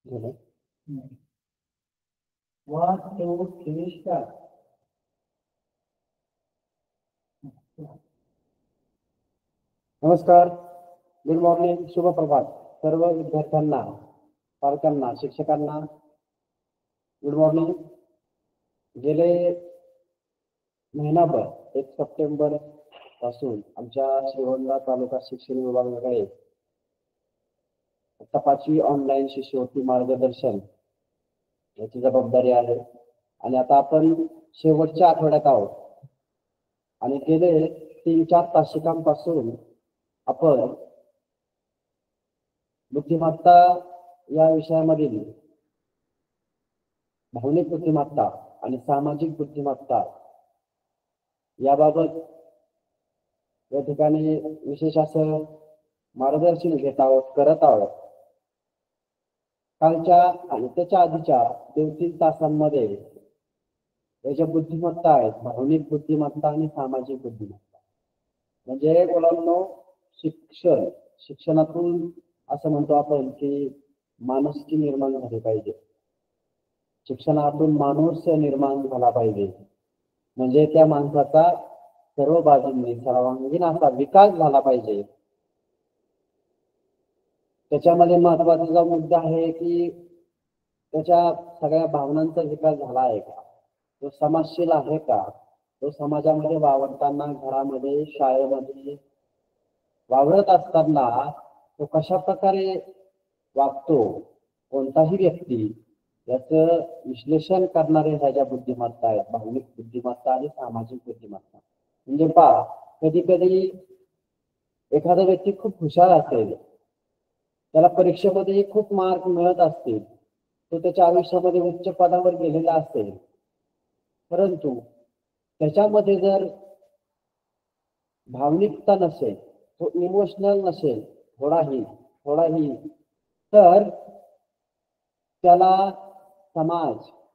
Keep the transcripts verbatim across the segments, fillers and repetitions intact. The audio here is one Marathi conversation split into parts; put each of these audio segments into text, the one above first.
झालं. One, two, three, start. नमस्कार, गुड मॉर्निंग, शुभ प्रभात सर्व विद्यार्थ्यांना, पालकांना, शिक्षकांना गुड मॉर्निंग. गेले महिनाभर एक सप्टेंबर पासून आमच्या श्रीगोंदा तालुका शिक्षण विभागाकडे आता पाचवी ऑनलाईन शिष्यवृत्ती मार्गदर्शन याची जबाबदारी आहे आणि आता आपण शेवटच्या आठवड्यात आहोत आणि गेले तीन चार तासिकांपासून आपण बुद्धिमत्ता या विषयामधील भावनिक बुद्धिमत्ता आणि सामाजिक बुद्धिमत्ता याबाबत या ठिकाणी विशेष असं मार्गदर्शन घेत आहोत करत आहोत. कालच्या आणि त्याच्या आधीच्या दोन तीन तासांमध्ये याच्या बुद्धिमत्ता आहेत, भावनिक बुद्धिमत्ता आणि सामाजिक बुद्धिमत्ता. म्हणजे मुलांनो, शिक्षण शिक्षणातून असं म्हणतो आपण की माणुसकी निर्माण झाली पाहिजे. शिक्षणातून माणूस निर्माण झाला पाहिजे, म्हणजे त्या माणसाचा सर्व बाजूंनी सर्वांगीण असा विकास झाला पाहिजे. त्याच्यामध्ये महत्वाचा मुद्दा आहे की त्याच्या सगळ्या भावनांचा विकास झाला आहे का, तो समाजशील आहे का, तो समाजामध्ये वावरताना, घरामध्ये, शाळेमध्ये वावरत असताना तो कशा प्रकारे वागतो, कोणताही व्यक्ती, याचं विश्लेषण करणारे ह्या बुद्धिमत्ता आहेत, भावनिक बुद्धिमत्ता आणि सामाजिक बुद्धिमत्ता. म्हणजे पहा, कधी कधी एखादा व्यक्ती खूप हुशार असेल, त्याला परीक्षेमध्ये खूप मार्क मिळत असतील, तो त्याच्या आयुष्यामध्ये उच्च पदावर गेलेला असेल, परंतु त्याच्यामध्ये जर भावनिकता नसेल, तो इमोशनल नसेल थोडाही थोडाही तर त्याला समाज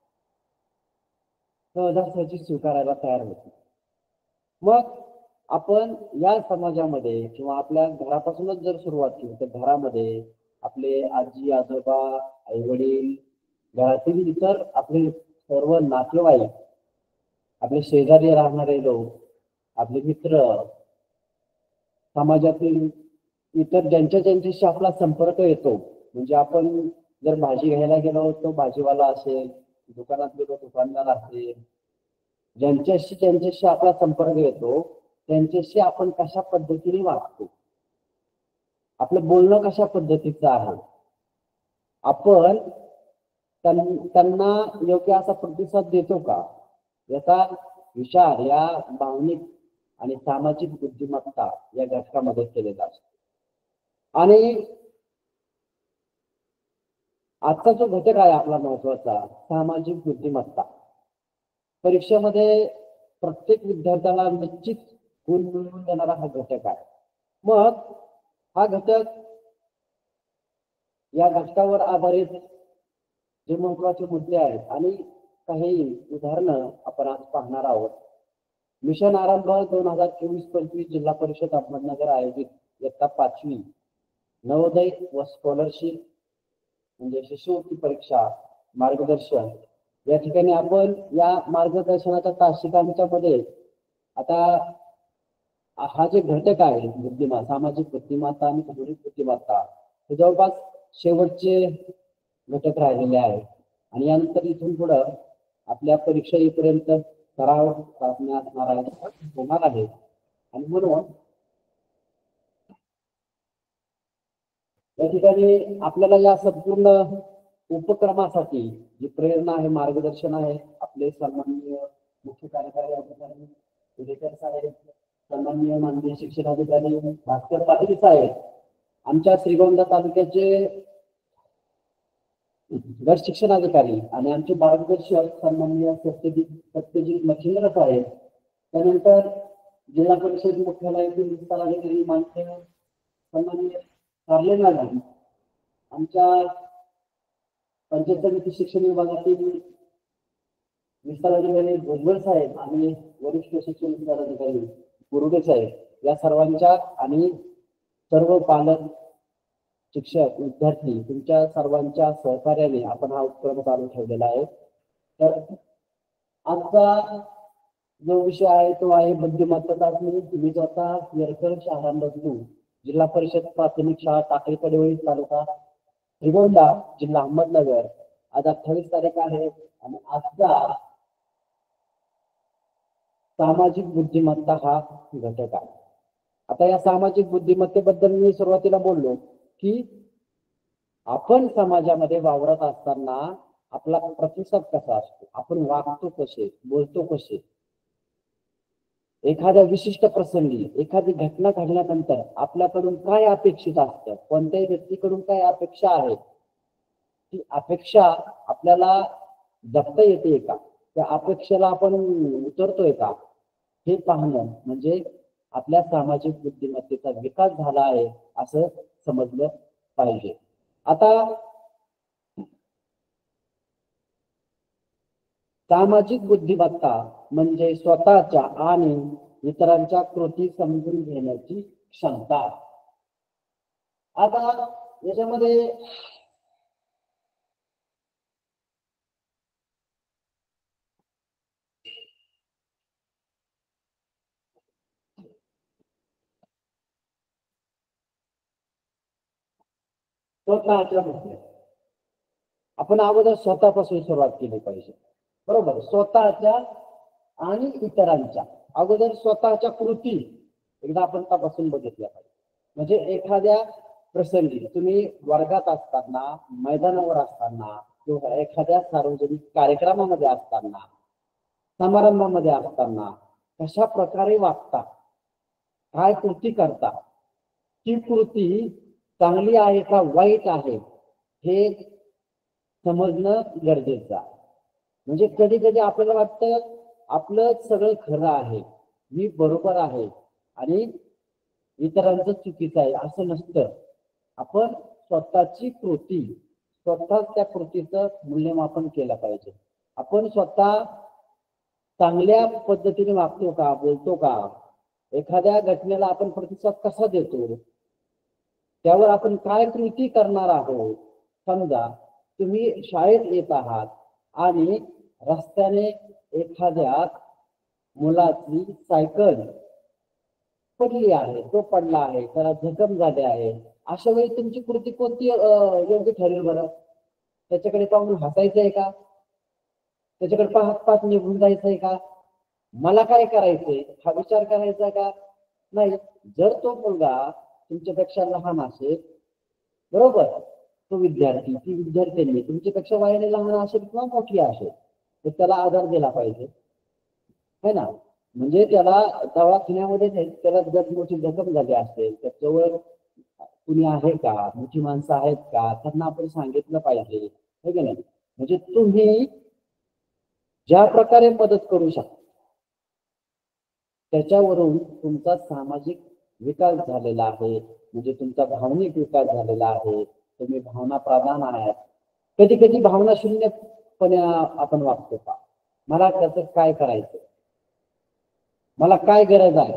सहजासहजी स्वीकारायला तयार होतो. मग आपण या समाजामध्ये किंवा आपल्या घरापासूनच जर सुरुवात केली तर घरामध्ये आपले आजी आजोबा, आई वडील, घरातील इतर आपले सर्व नातेवाईक, आपले शेजारी राहणारे लोक, आपले मित्र, समाजातील इतर ज्यांच्या ज्यांच्याशी आपला संपर्क येतो, म्हणजे आपण जर भाजी घ्यायला गेलो तो भाजीवाला असेल, दुकानात गेलो दुकानदार असेल, ज्यांच्याशी ज्यांच्याशी आपला संपर्क येतो त्यांच्याशी आपण कशा पद्धतीने वागतो, आपलं बोलणं कशा पद्धतीचं आहे, आपण त्यांना योग्य असा प्रतिसाद देतो का, याचा विचार या भावनिक आणि सामाजिक बुद्धिमत्ता या घटकामध्ये केलेला असतो. आणि आजचा जो घटक आहे आपला महत्वाचा, सामाजिक बुद्धिमत्ता, परीक्षेमध्ये प्रत्येक विद्यार्थ्याला निश्चित गुण मिळवून देणारा हा घटक आहे. मग हा घटक, या घटकावर आधारित जे महत्वाचे मुद्दे आहेत आणि काही उदाहरणं आपण आज पाहणार आहोत. मिशन आरंभ दोन हजार चोवीस पंचवीस जिल्हा परिषद अहमदनगर आयोजित इयत्ता पाचवी नवोदय व स्कॉलरशिप म्हणजे शिष्यवृत्ती परीक्षा मार्गदर्शन या ठिकाणी आपण या मार्गदर्शनाच्या तासिकांच्या मध्ये आता हा जे घटक आहे बुद्धिमत्ता, सामाजिक बुद्धिमत्ता आणि भावनिक बुद्धिमत्ता, हे जवळपास शेवटचे घटक राहिलेले आहेत आणि यानंतर इथून पुढं आपल्या परीक्षा येईपर्यंत सराव चाचण्या असणार आहेत होणार आहे. आणि म्हणून या ठिकाणी आपल्याला या संपूर्ण उपक्रमासाठी जी प्रेरणा आहे, मार्गदर्शन आहे, आपले सन्माननीय मुख्य कार्यकारी अधिकारी विजेकर साहेब, सन्माननीय माननीय शिक्षण अधिकारी भास्कर पाटील साहेब, आमच्या श्रीगोंदा तालुक्याचे गट शिक्षण अधिकारी आणि आमचे मार्गदर्शक सन्माननीय सत्यजित सत्यजित मच्छिंद्र साहेब, त्यानंतर जिल्हा परिषद मुख्यालयातील विस्तार अधिकारी माननीय सन्माननीय कारले मॅडम, आमच्या पंचायत समिती शिक्षण विभागातील विस्तार अधिकारी भुजबळ साहेब आणि वरिष्ठ शिक्षण विस्तार अधिकारी गुरुडे साहेब, या सर्वांच्या आणि सर्व पालक शिक्षक, विद्यार्थी तुमच्या सर्वांच्या सहकार्याने आपण हा उपक्रम चालू ठेवलेला आहे. तर आजचा जो विषय आहे तो आहे बुद्धिमत्ता चाचणी. तुम्ही स्वतः येरकड शहरांमधून जिल्हा परिषद प्राथमिक शाळा टाकळीकडे तालुका श्रीगोंदा जिल्हा अहमदनगर आज अठ्ठावीस तारीख आहे आणि आजचा सामाजिक बुद्धिमत्ता हा घटक आहे. आता या सामाजिक बुद्धिमत्तेबद्दल मी सुरुवातीला बोललो की आपण समाजामध्ये वावरत असताना आपला प्रतिसाद कसा असतो, आपण वागतो कसे, बोलतो कसे, एखाद्या विशिष्ट प्रसंगी एखादी घटना घडल्यानंतर आपल्याकडून काय अपेक्षित असतं, कोणत्याही व्यक्तीकडून काय अपेक्षा आहे, ती अपेक्षा आपल्याला जपता येते का, त्या अपेक्षेला आपण उतरतोय का, हे पाहणं म्हणजे आपल्या सामाजिक बुद्धिमत्तेचा विकास झाला आहे असं समजलं पाहिजे. आता सामाजिक बुद्धिमत्ता म्हणजे स्वतःच्या आणि इतरांच्या कृती समजून घेण्याची क्षमता. आता याच्यामध्ये स्वतःच्या आपण अगोदर स्वतःपासून सुरुवात केली पाहिजे, बरोबर. स्वतःच्या आणि इतरांच्या अगोदर स्वतःच्या कृती एकदा आपण तपासून बघितल्या पाहिजे. म्हणजे एखाद्या प्रसंगी तुम्ही वर्गात असताना, मैदानावर असताना किंवा एखाद्या सार्वजनिक कार्यक्रमामध्ये असताना, समारंभामध्ये असताना कशा प्रकारे वागता, काय कृती करता, ती कृती चांगली आहे का वाईट आहे हे समजणं गरजेचं आहे. म्हणजे कधी कधी आपल्याला वाटतं आपलं सगळं खरं आहे, मी बरोबर आहे आणि इतरांचं चुकीचं आहे, असं नसतं. आपण स्वतःची कृती, स्वतः त्या कृतीचं मूल्यमापन केलं पाहिजे. आपण स्वतः चांगल्या पद्धतीने वागतो का, बोलतो का, एखाद्या घटनेला आपण प्रतिसाद कसा देतो, त्यावर आपण काय कृती करणार आहोत. समजा तुम्ही शाळेत येत आहात आणि रस्त्याने एखाद्या मुलाची सायकल पडली आहे, तो पडला आहे, त्याला जखम झाले आहे, अशा वेळी तुमची कृती कोणती योग्य ठरेल बरं? त्याच्याकडे पाहून हसायचंय का, त्याच्याकडे पाहत पाहत निघून जायचंय का, मला काय करायचंय हा विचार करायचा का नाही? जर तो मुलगा तुमच्यापेक्षा लहान असेल, बरोबर, तो विद्यार्थी ती विद्यार्थ्यांनी तुमच्यापेक्षा वयाने लहान असेल किंवा मोठी असेल तर त्याला आधार दिला पाहिजे, है ना. म्हणजे त्याला दवाखान्यामध्ये त्याला जर मोठी जखम झाली असेल तर जवळ कुणी आहे का, मोठी माणसं आहेत का, त्यांना आपण सांगितलं पाहिजे, है की नाही. म्हणजे तुम्ही ज्या प्रकारे मदत करू शकता त्याच्यावरून तुमचा सामाजिक विकास झालेला आहे, म्हणजे तुमचा भावनिक विकास झालेला आहे. तुम्ही भावना प्रधान आहात. कधी कधी भावना शून्यपणे आपण वागतो का, मला त्याचं काय करायचं, मला काय गरज आहे,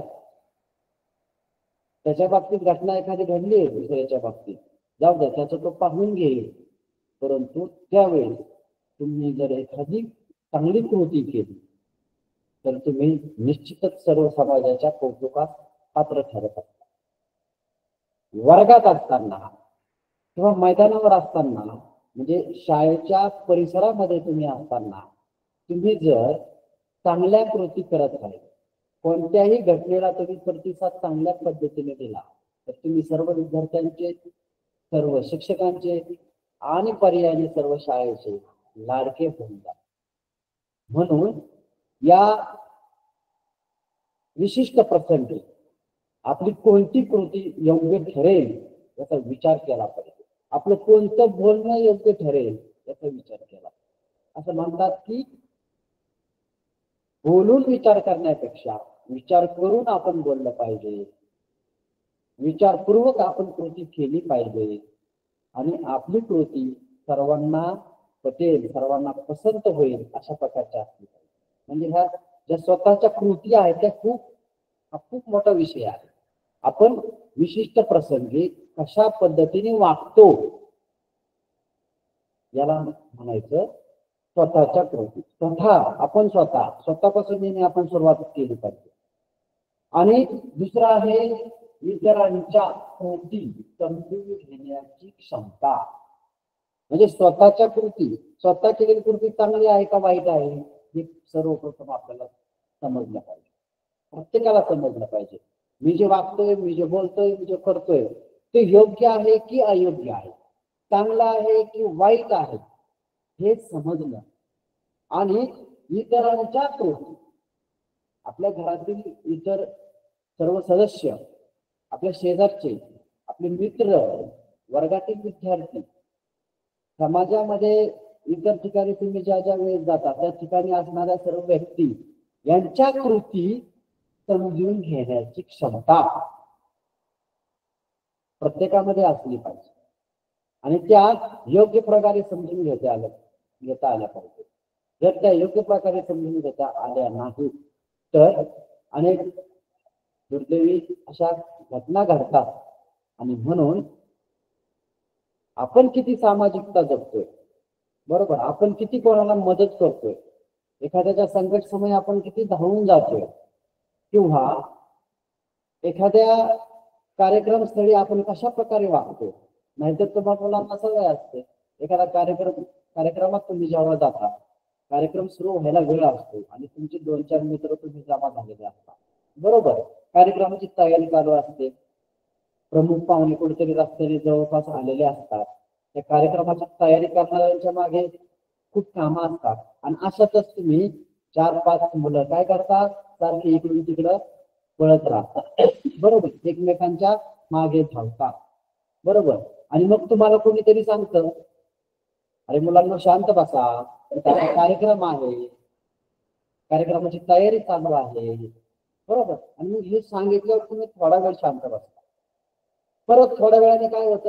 त्याच्या बाबतीत घटना एखादी घडली आहे दुसऱ्याच्या बाबतीत, जाऊ द्या त्याचं तो पाहून घेईल. परंतु त्यावेळी तुम्ही जर एखादी चांगली कृती केली तर तुम्ही निश्चितच सर्व समाजाच्या कौतुकास पात्र ठरत असता. वर्गात असताना किंवा मैदानावर असताना, म्हणजे शाळेच्या परिसरामध्ये तुम्ही असताना तुम्ही जर चांगल्या कृती करत राहील, कोणत्याही घटनेला तुम्ही प्रतिसाद चांगल्या पद्धतीने दिला तर तुम्ही सर्व विद्यार्थ्यांचे, सर्व शिक्षकांचे आणि पर्यायाने सर्व शाळेचे लाडके होऊन जा. म्हणून या विशिष्ट प्रसंगी आपली कोणती कृती योग्य ठरेल याचा विचार केला पाहिजे. आपलं कोणतं बोलणं योग्य ठरेल याचा विचार केला. असं म्हणतात की बोलून विचार करण्यापेक्षा विचार करून आपण बोललं पाहिजे, विचारपूर्वक आपण कृती केली पाहिजे आणि आपली कृती सर्वांना पटेल, सर्वांना पसंत होईल अशा प्रकारच्या असली पाहिजे. म्हणजे ह्या ज्या स्वतःच्या कृती आहेत त्या खूप हा खूप मोठा विषय आहे. आपण विशिष्ट प्रसंगी कशा पद्धतीने वागतो याला म्हणायचं स्वतःच्या कृती. स्वतः आपण स्वतः स्वतःपासून येणे आपण सुरुवात केली पाहिजे. आणि दुसरा आहे इतरांच्या कृती समजून घेण्याची क्षमता. म्हणजे स्वतःच्या कृती, स्वतः केलेली कृती चांगली आहे का वाईट आहे हे सर्वप्रथम आपल्याला समजलं पाहिजे. प्रत्येकाला समजलं पाहिजे मी जे वागतोय, मी जे बोलतोय, मी जे करतोय ते योग्य आहे की अयोग्य आहे, चांगलं आहे की वाईट आहे हे समजलं. आणि इतरांच्या कृती, आपल्या घरातील इतर सर्व सदस्य, आपल्या शेजारचे, आपले मित्र, वर्गातील विद्यार्थी, समाजामध्ये इतर ठिकाणी तुम्ही ज्या ज्या वेळेस जाता त्या ठिकाणी असणाऱ्या सर्व व्यक्ती यांच्या कृती समजून घेण्याची क्षमता प्रत्येकामध्ये असली पाहिजे. आणि त्या योग्य प्रकारे समजून घेता आल्या घेता आल्या पाहिजे. जर त्या योग्य प्रकारे समजून घेता आल्या नाही तर अनेक दुर्दैवी अशा घटना घडतात. आणि म्हणून आपण किती सामाजिकता जपतोय, बरोबर, आपण किती कोणाला मदत करतोय, एखाद्याच्या संकट समय आपण किती धावून जातोय, किंवा एखाद्या कार्यक्रमस्थळी आपण कशा प्रकारे वागतो. नाहीतर तुम्हाला मुलांना सवय असते, एखादा कार्यक्रम कार्यक्रमात तुम्ही जेव्हा जाता, कार्यक्रम सुरू व्हायला वेळ असतो आणि तुमचे दोन चार मित्र तुम्ही जमा झालेले असतात, बरोबर, कार्यक्रमाची तयारी चालू असते, प्रमुख पाहुणे कुठेतरी रस्त्याने जवळपास आलेले असतात, त्या कार्यक्रमाची तयारी करणाऱ्यांच्या मागे खूप कामं असतात. आणि अशातच तुम्ही चार पाच मुलं काय करतात, सारखी इकडून तिकडं पळत राहतात, बरोबर, एकमेकांच्या मागे धावतात, बरोबर. आणि मग तुम्हाला कोणीतरी सांगतं, अरे मुलांना शांत बसा, कार्यक्रम आहे, कार्यक्रमाची तयारी चालू आहे, बरोबर. आणि मग हे सांगितल्यावर तुम्ही थोडा वेळ शांत बसता. परत थोड्या वेळाने काय होतं,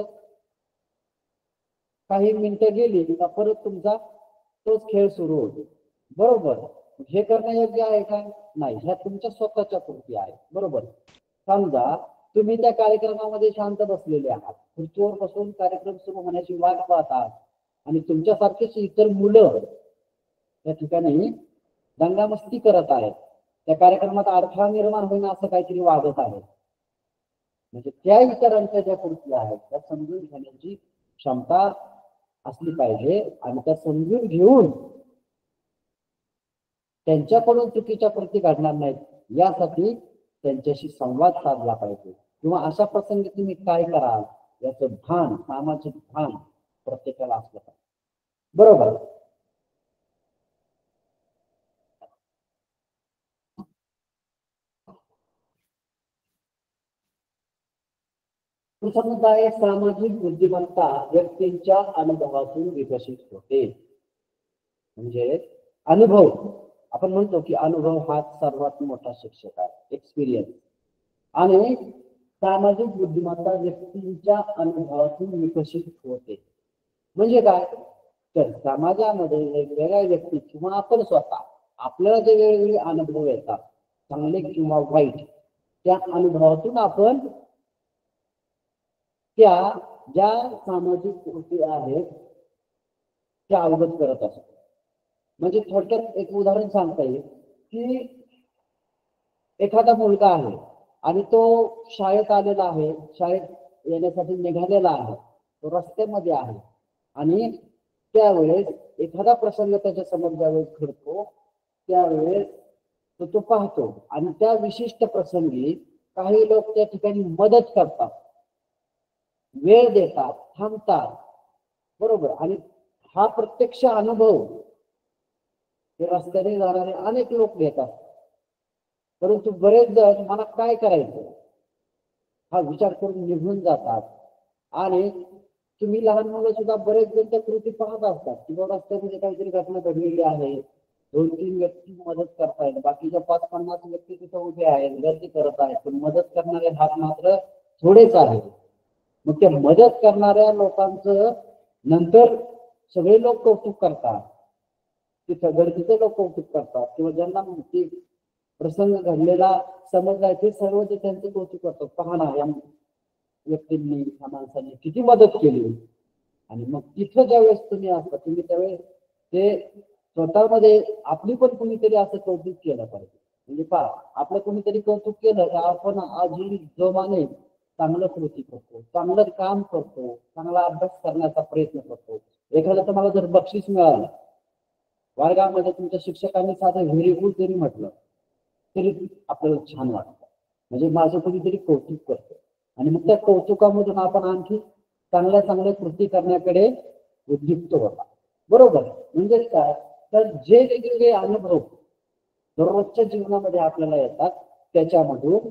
काही मिनिटं गेली का परत तुमचा तोच खेळ सुरू होतो, बरोबर. हे करणं योग्य आहे का, नाही, ह्या तुमच्या स्वतःच्या कृती आहेत, बरोबर. समजा तुम्ही त्या कार्यक्रमामध्ये शांत बसलेले आहात, खुर्चीवर बसून कार्यक्रम सुरू होण्याची वाट पाहतात आणि तुमच्यासारखीच इतर मुलं त्या ठिकाणी दंगामस्ती करत आहेत, त्या कार्यक्रमात अडथळा निर्माण होईन असं काहीतरी वागत आहे. म्हणजे त्या इतरांच्या ज्या कृती आहेत त्या समजून घेण्याची क्षमता असली पाहिजे. आणि त्या समजून घेऊन त्यांच्याकडून चुकीच्या कृती घडणार नाहीत यासाठी त्यांच्याशी संवाद साधला पाहिजे. किंवा अशा प्रसंगी तुम्ही काय कराल याचं भान, सामाजिक भान प्रत्येकाला असलं पाहिजे, बरोबर. समुदाय सामाजिक बुद्धिमत्ता व्यक्तींच्या अनुभवातून विकसित होते. म्हणजे अनुभव, आपण म्हणतो की अनुभव हा सर्वात मोठा शिक्षक आहे, एक्सपिरियन्स. आणि सामाजिक बुद्धिमत्ता व्यक्तींच्या अनुभवातून विकसित होते. म्हणजे काय, तर समाजामध्ये वेगवेगळ्या व्यक्ती किंवा आपण स्वतः आपल्याला जे वेगवेगळे अनुभव येतात, चांगले किंवा वाईट, त्या अनुभवातून आपण त्या ज्या सामाजिक कृती आहेत त्या अवगत करत असतो. म्हणजे थोडक्यात एक उदाहरण सांगता येईल की एखादा मुलगा आहे आणि तो शाळेत आलेला आहे, शाळेत येण्यासाठी निघालेला आहे, तो रस्त्यामध्ये आहे आणि त्यावेळेस एखादा प्रसंग त्याच्या समोर ज्यावेळेस घडतो त्यावेळेस तो तो पाहतो आणि त्या विशिष्ट प्रसंगी काही लोक त्या ठिकाणी मदत करतात, वेळ देतात, थांबतात, बरोबर. आणि हा प्रत्यक्ष अनुभव हे रस्त्याने जाणारे अनेक लोक घेतात. परंतु बरेच जण मला काय करायचं हा विचार करून निघून जातात. आणि तुम्ही लहान मुलं सुद्धा बरेच जण त्या कृती पाहत असतात किंवा रस्त्यामध्ये काहीतरी घटना घडलेली आहे, दोन तीन व्यक्ती मदत करतायत, बाकीच्या पाच पन्नास व्यक्ती तिथं उभे आहेत, गर्दी करत आहेत, पण मदत करणारे हात मात्र थोडेच आहेत. मग त्या मदत करणाऱ्या लोकांचं नंतर सगळे लोक कौतुक करतात, तिथं गर्दीचे लोक कौतुक करतात, किंवा ज्यांना ती प्रसंग घडलेला समजलाय ते सर्व ते त्यांचे कौतुक करतात, पहा ना व्यक्तींनी त्या माणसांनी किती मदत केली, आणि मग तिथं ज्यावेळेस तुम्ही असता तुम्ही त्यावेळेस ते स्वतःमध्ये आपली पण कोणीतरी असं कौतुक केलं पाहिजे. म्हणजे पहा, आपलं कोणीतरी कौतुक केलं तर आपण अजून जोमाने चांगलं कृती करतो, चांगलं काम करतो, चांगला अभ्यास करण्याचा प्रयत्न करतो. एखादं तुम्हाला जर बक्षीस मिळालं, वर्गामध्ये तुमच्या शिक्षकांनी साधं व्हेरी गुड जरी म्हटलं तरी आपल्याला छान वाटतं, म्हणजे माझं कोणीतरी कौतुक करतं. आणि मग त्या कौतुकामधून आपण आणखी चांगल्या चांगल्या कृती करण्याकडे उद्युक्त होता. बरोबर. म्हणजे काय, तर जे वेगवेगळे अनुभव दररोजच्या जीवनामध्ये आपल्याला येतात त्याच्यामधून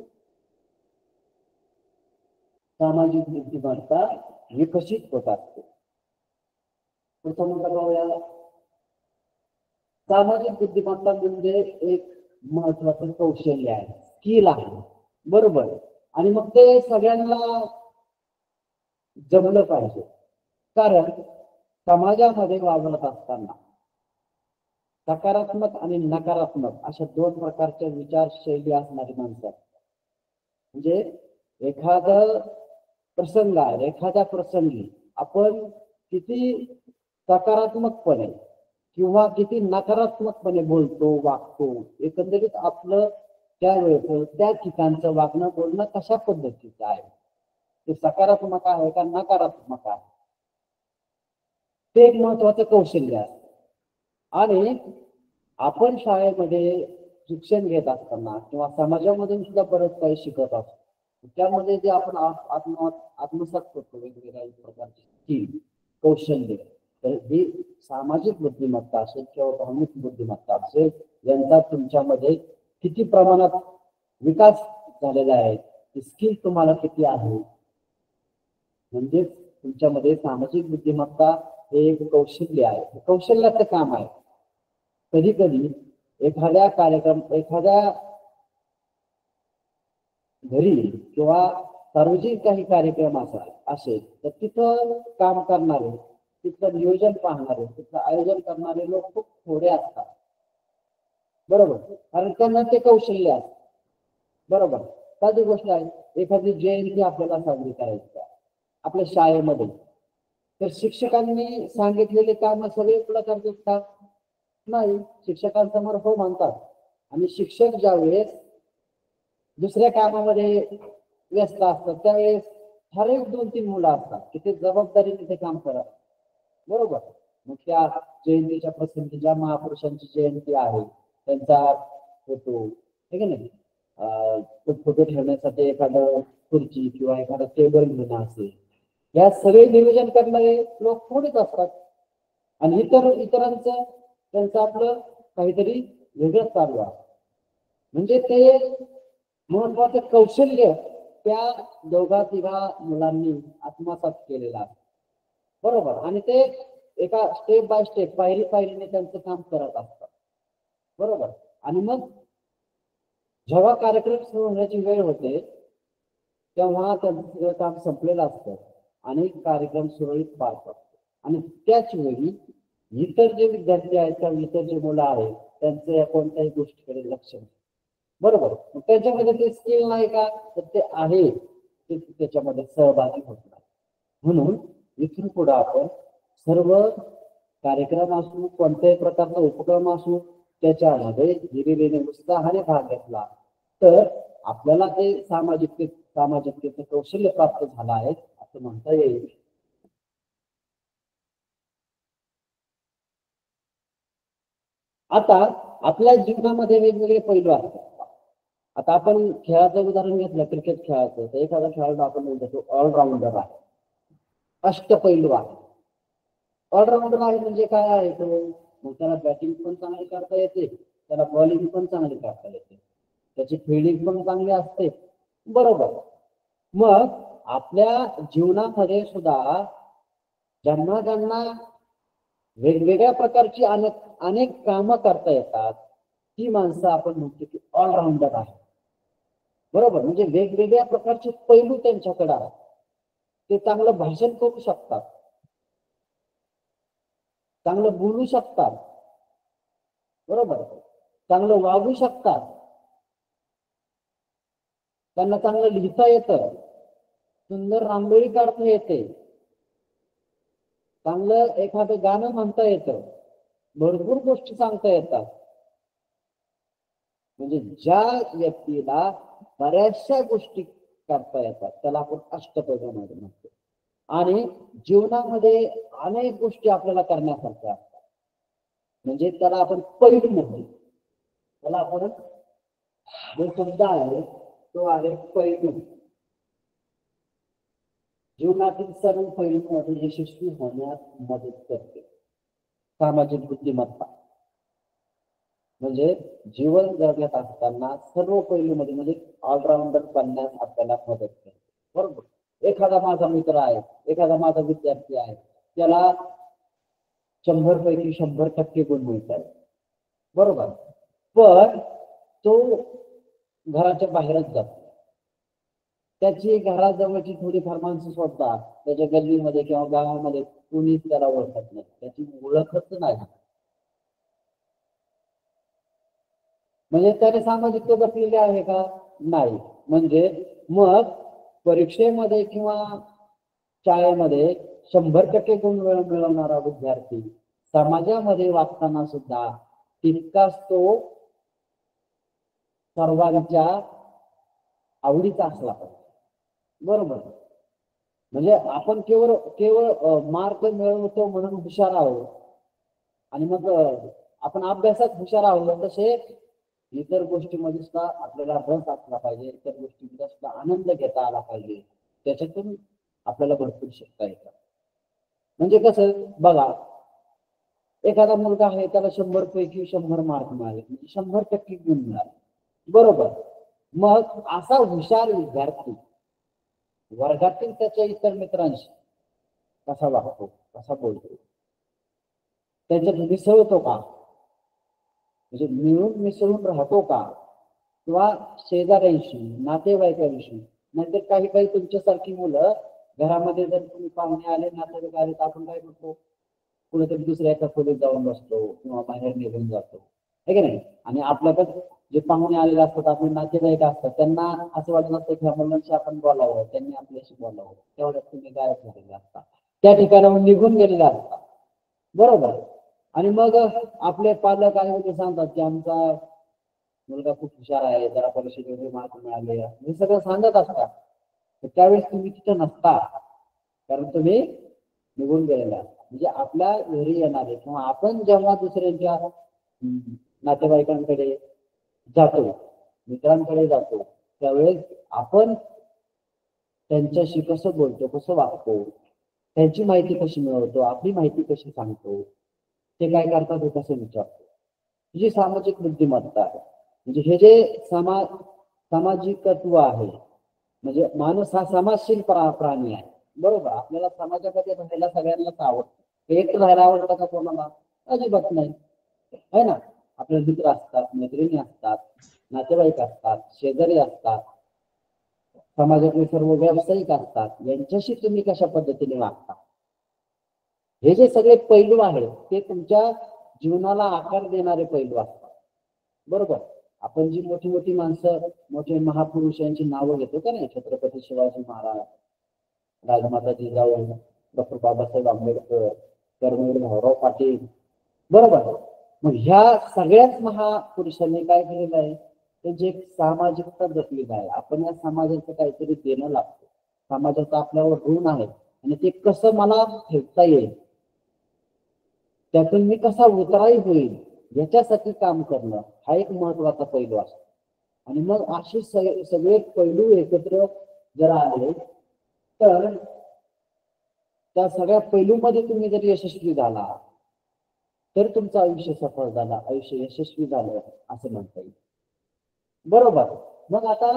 सामाजिक बुद्धिमत्ता विकसित होत असते. प्रथम बघूया, सामाजिक बुद्धिमत्ता म्हणजे एक महत्वाचं कौशल्य आहे, स्किल आहे. बरोबर. आणि मग ते सगळ्यांना जमलं पाहिजे, कारण समाजामध्ये वावरत असताना सकारात्मक आणि नकारात्मक अशा दोन प्रकारच्या विचारशैली असणारी माणसं. म्हणजे एखादा प्रसंग आहे, एखाद्या प्रसंगी आपण किती सकारात्मकपणे किंवा किती नकारात्मकपणे बोलतो, वागतो, एकंदरीत आपलं त्यावेळेस त्या ठिकाणचं वागणं बोलणं कशा पद्धतीचं आहे, ते सकारात्मक आहे का नकारात्मक आहे, ते एक महत्वाचं कौशल्य आहे. आणि आपण शाळेमध्ये शिक्षण घेत असताना किंवा समाजामधून सुद्धा बरंच काही शिकत असतो, त्यामध्ये जे आपण आत्म आत्मसात करतो वेगवेगळ्या प्रकारची स्किल, कौशल्य, तर ही सामाजिक बुद्धिमत्ता असेल किंवा भावनिक बुद्धिमत्ता असेल, यांचा तुमच्यामध्ये किती प्रमाणात विकास झालेला आहे, स्किल तुम्हाला किती आहे, म्हणजे तुमच्यामध्ये सामाजिक बुद्धिमत्ता हे एक कौशल्य आहे. कौशल्याचं काम आहे. कधी कधी एखाद्या कार्यक्रम, एखाद्या घरी किंवा सार्वजनिक काही कार्यक्रम असेल तर तिथं काम करणारे, तिथलं नियोजन पाहणारे, तिथलं आयोजन करणारे लोक खूप थोडे असतात. बरोबर. कारण त्यांना ते कौशल्य असतं. बरोबर. साधी गोष्ट आहे, एखादी जयंती आपल्याला साजरी करायची आहे आपल्या शाळेमध्ये, तर शिक्षकांनी सांगितलेले काम सगळे तुला करतात का? नाही. शिक्षकांसमोर हो म्हणतात, आणि शिक्षक ज्यावेळेस दुसऱ्या कामामध्ये व्यस्त असतात त्यावेळेस ठराविक दोन तीन मुलं असतात की ते जबाबदारीने ते काम करत. बरोबर. मग त्या जयंतीच्या प्रसंगी ज्या महापुरुषांची जयंती आहे त्यांचा फोटो, ठीक आहे ना, तो फोटो ठेवण्यासाठी एखादं खुर्ची किंवा एखादा टेबल घेणं असेल, या सगळे नियोजन करणारे लोक थोडेच असतात. आणि इतर इतरांचं त्यांचं आपलं काहीतरी वेगळंच चालू आहे. म्हणजे ते महत्वाचं कौशल्य त्या दोघा तिघा मुलांनी आत्मसात केलेलं आहे. बरोबर. आणि ते एका स्टेप बाय स्टेप, पायरी पायरीने त्यांचं काम करत असतात. बरोबर. आणि मग जेव्हा कार्यक्रम सुरू होण्याची वेळ होते तेव्हा त्यांचं काम संपलेलं असतं आणि कार्यक्रम सुरळीत पार पडतो. आणि त्याच वेळी इतर जे विद्यार्थी आहेत किंवा इतर जे मुलं आहेत त्यांचं या कोणत्याही गोष्टीकडे लक्ष नाही. बरोबर. मग त्याच्यामध्ये ते स्किल नाही का, तर ते आहे, ते त्याच्यामध्ये सहभागी होत नाही. म्हणून इथून पुढे आपण सर्व कार्यक्रम असू, कोणत्याही प्रकारचा उपक्रम असू, त्याच्यामध्ये हिरिरीने उत्साहाने भाग घेतला तर आपल्याला ते सामाजिक सामाजिकतेचं कौशल्य प्राप्त झालं आहे असं म्हणता येईल. आता आपल्या जीवनामध्ये वेगवेगळे पैलू असतात. आता आपण खेळाचं उदाहरण घेतलं, क्रिकेट खेळाचं, तर एखादा खेळाडू आपण म्हणतो ऑलराऊंडर आहे, अष्टपैलू आहे. ऑलराऊंडर आहे म्हणजे काय आहे तो, मग त्याला बॅटिंग पण चांगली करता येते, त्याला बॉलिंग पण चांगली करता येते, त्याची फिल्डिंग पण चांगली असते. बरोबर. मग आपल्या जीवनामध्ये सुद्धा ज्यांना ज्यांना वेगवेगळ्या प्रकारची अनेक अनेक कामं करता येतात ती माणसं आपण म्हणतो की ऑलराऊंडर आहे. बरोबर. म्हणजे वेगवेगळ्या प्रकारचे पैलू त्यांच्याकडे आहेत. ते चांगलं भाषण करू शकतात, चांगलं बोलू शकतात, बरोबर, चांगलं वागू शकतात, त्यांना चांगलं लिहिता येतं, सुंदर रांगोळी काढता येते, चांगलं एखादं गाणं म्हणता येतं, भरपूर गोष्टी सांगता येतात. म्हणजे ज्या व्यक्तीला बऱ्याचशा गोष्टी करता येतात त्याला आपण अष्टपैलू म्हणतो. आणि जीवनामध्ये अनेक गोष्टी आपल्याला करण्यासारख्या असतात, म्हणजे त्याला आपण पैलू म्हणतो. त्याला आपण जो शब्द आहे तो आहे पैलू. जीवनातील सर्व पैलूंमध्ये यशस्वी होण्यास मदत करते. सामाजिक बुद्धिमत्ता म्हणजे जीवन जगत असताना सर्व पैलूमध्ये म्हणजे ऑलराऊंडर बनण्यास आपल्याला मदत करते. बरोबर. एखादा माझा मित्र आहे, एखादा माझा विद्यार्थी आहे, त्याला शंभर पैकी शंभर टक्के गुण मिळतात, बरोबर, पण तो घराच्या बाहेरच जातो. त्याची घराजवळची थोडीफार माणसं स्वतः त्याच्या गल्लीमध्ये किंवा गावामध्ये कुणीच त्याला ओळखत नाही, त्याची ओळखच नाही. म्हणजे त्याने सामाजिकता जपलेली आहे का? नाही. म्हणजे मग परीक्षेमध्ये किंवा शाळेमध्ये शंभर टक्के गुण मिळवणारा विद्यार्थी समाजामध्ये वागताना सुद्धा तितकाच तो सर्वांच्या आवडीचा असला पाहिजे, बरोबर. म्हणजे आपण केवळ केवळ मार्क मिळवतो म्हणून हुशार आहोत आणि मग आपण अभ्यासात हुशार आहोत, तसे इतर गोष्टीमध्ये सुद्धा आपल्याला रस असला पाहिजे, इतर गोष्टींचा सुद्धा आनंद घेता आला पाहिजे, त्याच्यातून आपल्याला भरपूर शिकता येतं. म्हणजे कसं बघा, एखादा मुलगा आहे त्याला शंभर पैकी शंभर मार्क मिळाले, म्हणजे शंभर टक्के गुण मिळाले, बरोबर. मग असा हुशार विद्यार्थी वर्गातील त्याच्या इतर मित्रांशी कसा वागतो, कसा बोलतो, त्याच्यात मिसळतो का, म्हणजे मिळून मिसळून राहतो का, किंवा शेजाऱ्यांशी नातेवाईकांशी. नाहीतर काही काही तुमच्यासारखी मुलं घरामध्ये जर तुम्ही पाहुणे आले नातेवाईक आले तर आपण काय करतो, कुठेतरी दुसऱ्या एका खोलीत जाऊन बसतो किंवा बाहेर निघून जातो, है की नाही. आणि आपल्याकडे जे पाहुणे आलेले असतात, आपले नातेवाईक असतात, त्यांना असं वाटत असतं की ह्या मुलांशी आपण बोलावं, त्यांनी आपल्याशी बोलावं, तेवढ्यात तुम्ही गायब झालेले असतात, त्या ठिकाणाहून निघून गेलेले असतात, बरोबर. आणि मग आपले पालक आणि सांगतात की आमचा मुलगा खूप हुशार आहे, जरा परीक्षेत एवढे मार्क मिळाले, हे सगळं सांगत असतात. त्यावेळेस तुम्ही तिथं नसता, कारण तुम्ही निघून गेलेला. म्हणजे आपल्या घरी येणारे किंवा आपण जेव्हा दुसऱ्यांच्या नातेवाईकांकडे जातो, मित्रांकडे जातो, त्यावेळेस आपण त्यांच्याशी कसं बोलतो, कसं वागतो, त्यांची माहिती कशी मिळवतो, आपली माहिती कशी सांगतो, ते काय करतात हे कसं विचारतो, ही सामाजिक बुद्धिमत्ता आहे. म्हणजे हे जे समा सामाजिकत्व आहे, म्हणजे माणूस हा समाजशील प्राणी आहे, बरोबर. आपल्याला समाजामध्ये राहायला सगळ्यांनाच आवडतं. एक राहायला आवडतं का कोणाला? अजिबात नाही, है ना. आपले मित्र असतात, मैत्रिणी असतात, नातेवाईक असतात, शेजारी असतात, समाजातले सर्व व्यावसायिक असतात, यांच्याशी तुम्ही कशा पद्धतीने वागता, हे जे सगळे पैलू आहेत ते तुमच्या जीवनाला आकार देणारे पैलू असतात, बरोबर. आपण जी मोठी मोठी माणसं, मोठे महापुरुष यांची नावं घेतो का नाही, छत्रपती शिवाजी महाराज, राजमाता जिजाऊ, डॉक्टर बाबासाहेब आंबेडकर, कर्मवीर भाऊराव पाटील, बरोबर. मग ह्या सगळ्याच महापुरुषांनी काय केलेलं आहे, त्यांची एक सामाजिकता जपलेली आहे. आपण या समाजाचं काहीतरी देणं लागतो, समाजाचा आपल्यावर ऋण आहे आणि ते कसं मला फेडता येईल, त्यातून मी कसा उतराई होईल, याच्यासाठी काम करणं हा एक महत्वाचा पैलू असतो. आणि मग असे सगळे पैलू एकत्र जर आले तर त्या सगळ्या पैलूमध्ये तुम्ही जर यशस्वी झाला तर तुमचं आयुष्य सफल झालं, आयुष्य यशस्वी झालं असं म्हणता येईल, बरोबर. मग आता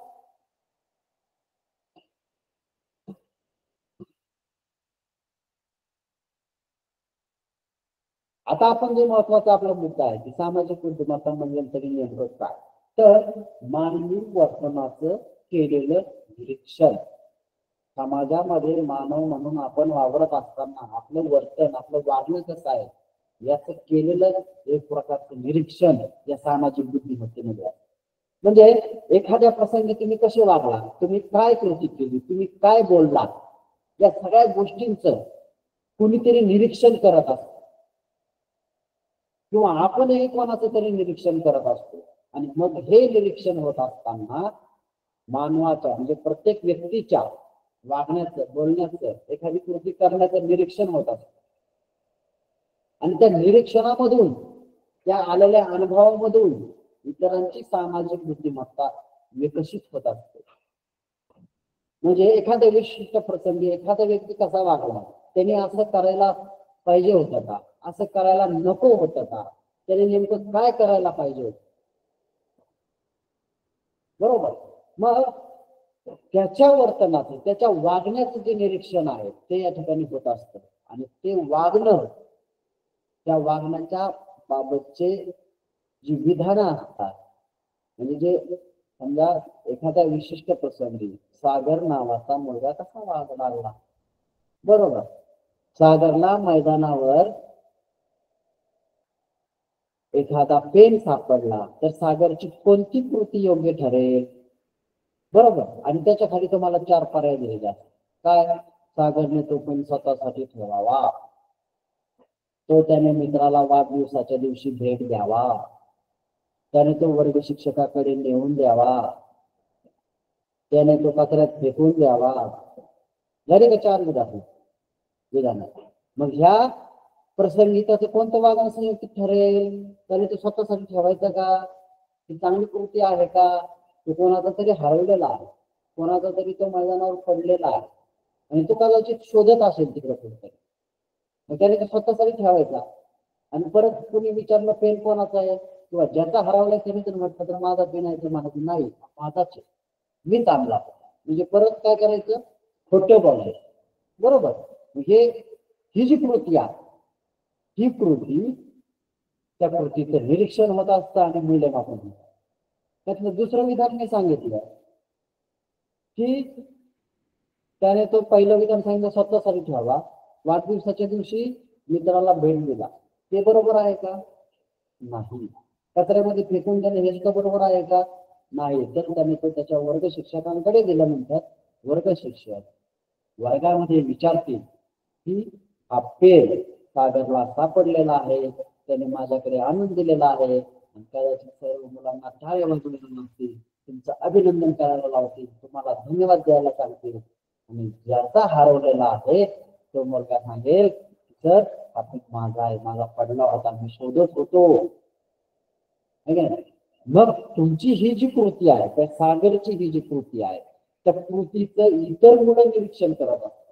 आता आपण जे महत्वाचा आपला मुद्दा आहे की सामाजिक बुद्धिमत्ता म्हणजे तरी नेमकं काय, तर मानवी वर्तनाचं केलेलं निरीक्षण. समाजामध्ये मानव म्हणून आपण वावरत असताना आपलं वर्तन, आपलं वागणं कसं आहे याचं केलेलं एक प्रकारचं निरीक्षण या सामाजिक बुद्धिमत्तेमध्ये आहे, म्हणजे एखाद्या प्रसंगी तुम्ही कसे वागला, तुम्ही काय कृती केली, तुम्ही काय बोलला, या सगळ्या गोष्टींचं कुणीतरी निरीक्षण करत असतं किंवा आपणही कोणाचं तरी निरीक्षण करत असतो. आणि मग हे निरीक्षण होत असताना मानवाच्या म्हणजे प्रत्येक व्यक्तीच्या वागण्याचं, बोलण्याचं, एखादी कृती करण्याचं निरीक्षण होत असतं. आणि त्या निरीक्षणामधून, त्या आलेल्या अनुभवामधून इतरांची सामाजिक बुद्धिमत्ता विकसित होत असते. म्हणजे एखाद्या विशिष्ट प्रसंगी एखादा व्यक्ती कसा वागला, त्याने असं करायला पाहिजे होतं का, असं करायला नको होतं का, त्याने नेमकं काय करायला पाहिजे होतं, बरोबर. मग त्याच्या वर्तनाचं, त्याच्या वागण्याचं जे निरीक्षण आहे ते या ठिकाणी होत असतं. आणि ते वागणं, त्या वागण्याच्या बाबतचे जी विधानं असतात, म्हणजे जे समजा एखाद्या विशिष्ट प्रसंगी सागर नावाचा मुलगा कसा वागू लागला, बरोबर. सागरला मैदानावर एखादा पेन सापडला तर सागरची कोणती कृती योग्य ठरेल, बरोबर. आणि त्याच्या खाली तुम्हाला चार पर्याय दिले जातात. काय? सागरने तो पेन स्वतःसाठी ठेवावा, तो त्याने मित्राला वाढदिवसाच्या दिवशी भेट द्यावा, त्याने तो वर्ग शिक्षकाकडे नेऊन द्यावा, त्याने तो कचऱ्यात फेकून द्यावा. झाले का चार विधान विधान मग ह्या प्रसंगी त्याचं कोणतं वागणं संयुक्त ठरेल? त्याने तो स्वतःसाठी ठेवायचं का? ही चांगली कृती आहे का? तो कोणाचा तरी हरवलेला आहे, कोणाचा तरी तो मैदानावर पडलेला आहे आणि तो कदाचित शोधत असेल तिकडे कुठेतरी, मग त्याने तो स्वतःसाठी ठेवायचा. आणि परत कोणी विचारलं पेन कोणाचा आहे किंवा ज्याचा हरवलाय त्याने तर म्हटलं तर माझा पेन आहे, तर म्हणत नाही माझाच आहे, मीच आणला. म्हणजे परत काय करायचं? खोटं बोलायचं, बरोबर. हे ही जी कृती आहे, ही कृती, त्या कृतीचं निरीक्षण होत असतं आणि मूल्यमापन होतं. त्यातलं दुसरं विधान मी सांगितलं की त्याने तो पहिलं विधान सांगितलं स्वतःसाठी ठेवा, वाढदिवसाच्या दिवशी मित्राला भेट दिला, ते बरोबर आहे का? नाही. कचऱ्यामध्ये फेकून देणे हे सुद्धा बरोबर आहे का? नाही. तर त्याने तो त्याच्या वर्ग शिक्षकांकडे दिल्यानंतर वर्ग शिक्षक वर्गामध्ये विचारतील की हा पेन सागरला सापडलेला आहे, त्याने माझ्याकडे आणून दिलेला आहे, आणि कदाचित सर्व मुलांना टाळ्या वाजवल्या नसतील, तुमचं अभिनंदन करायला लावतील, तुम्हाला धन्यवाद द्यायला सांगतील. आणि ज्याचा हरवलेला आहे तो मुलगा सांगेल सर हा पेन माझा आहे, माझा पडला होता, मी शोधत होतो. मग तुमची ही जी कृती आहे, त्या सागरची ही जी कृती आहे, त्या कृतीचं इतर मुलं निरीक्षण करत असतात,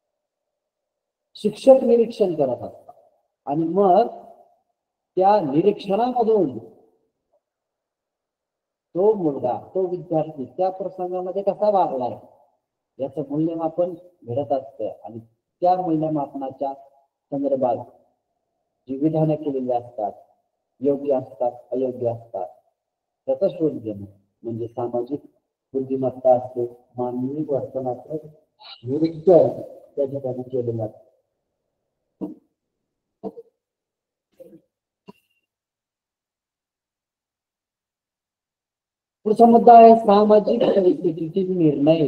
शिक्षक निरीक्षण करत असतात. आणि मग त्या निरीक्षणामधून तो मुलगा, तो विद्यार्थी त्या प्रसंगामध्ये कसा वागलाय याचं मूल्यमापन घडत असतं. आणि त्या मूल्यमापनाच्या संदर्भात जी विधानं केलेली असतात, योग्य असतात, अयोग्य असतात, त्याचा शोध घेणं म्हणजे सामाजिक बुद्धिमत्ता असते, मानवी वर्तनाचं निरीक्षण त्या ठिकाणी केलेलं असतं. पुढचा मुद्दा आहे सामाजिक परिस्थितीतील निर्णय.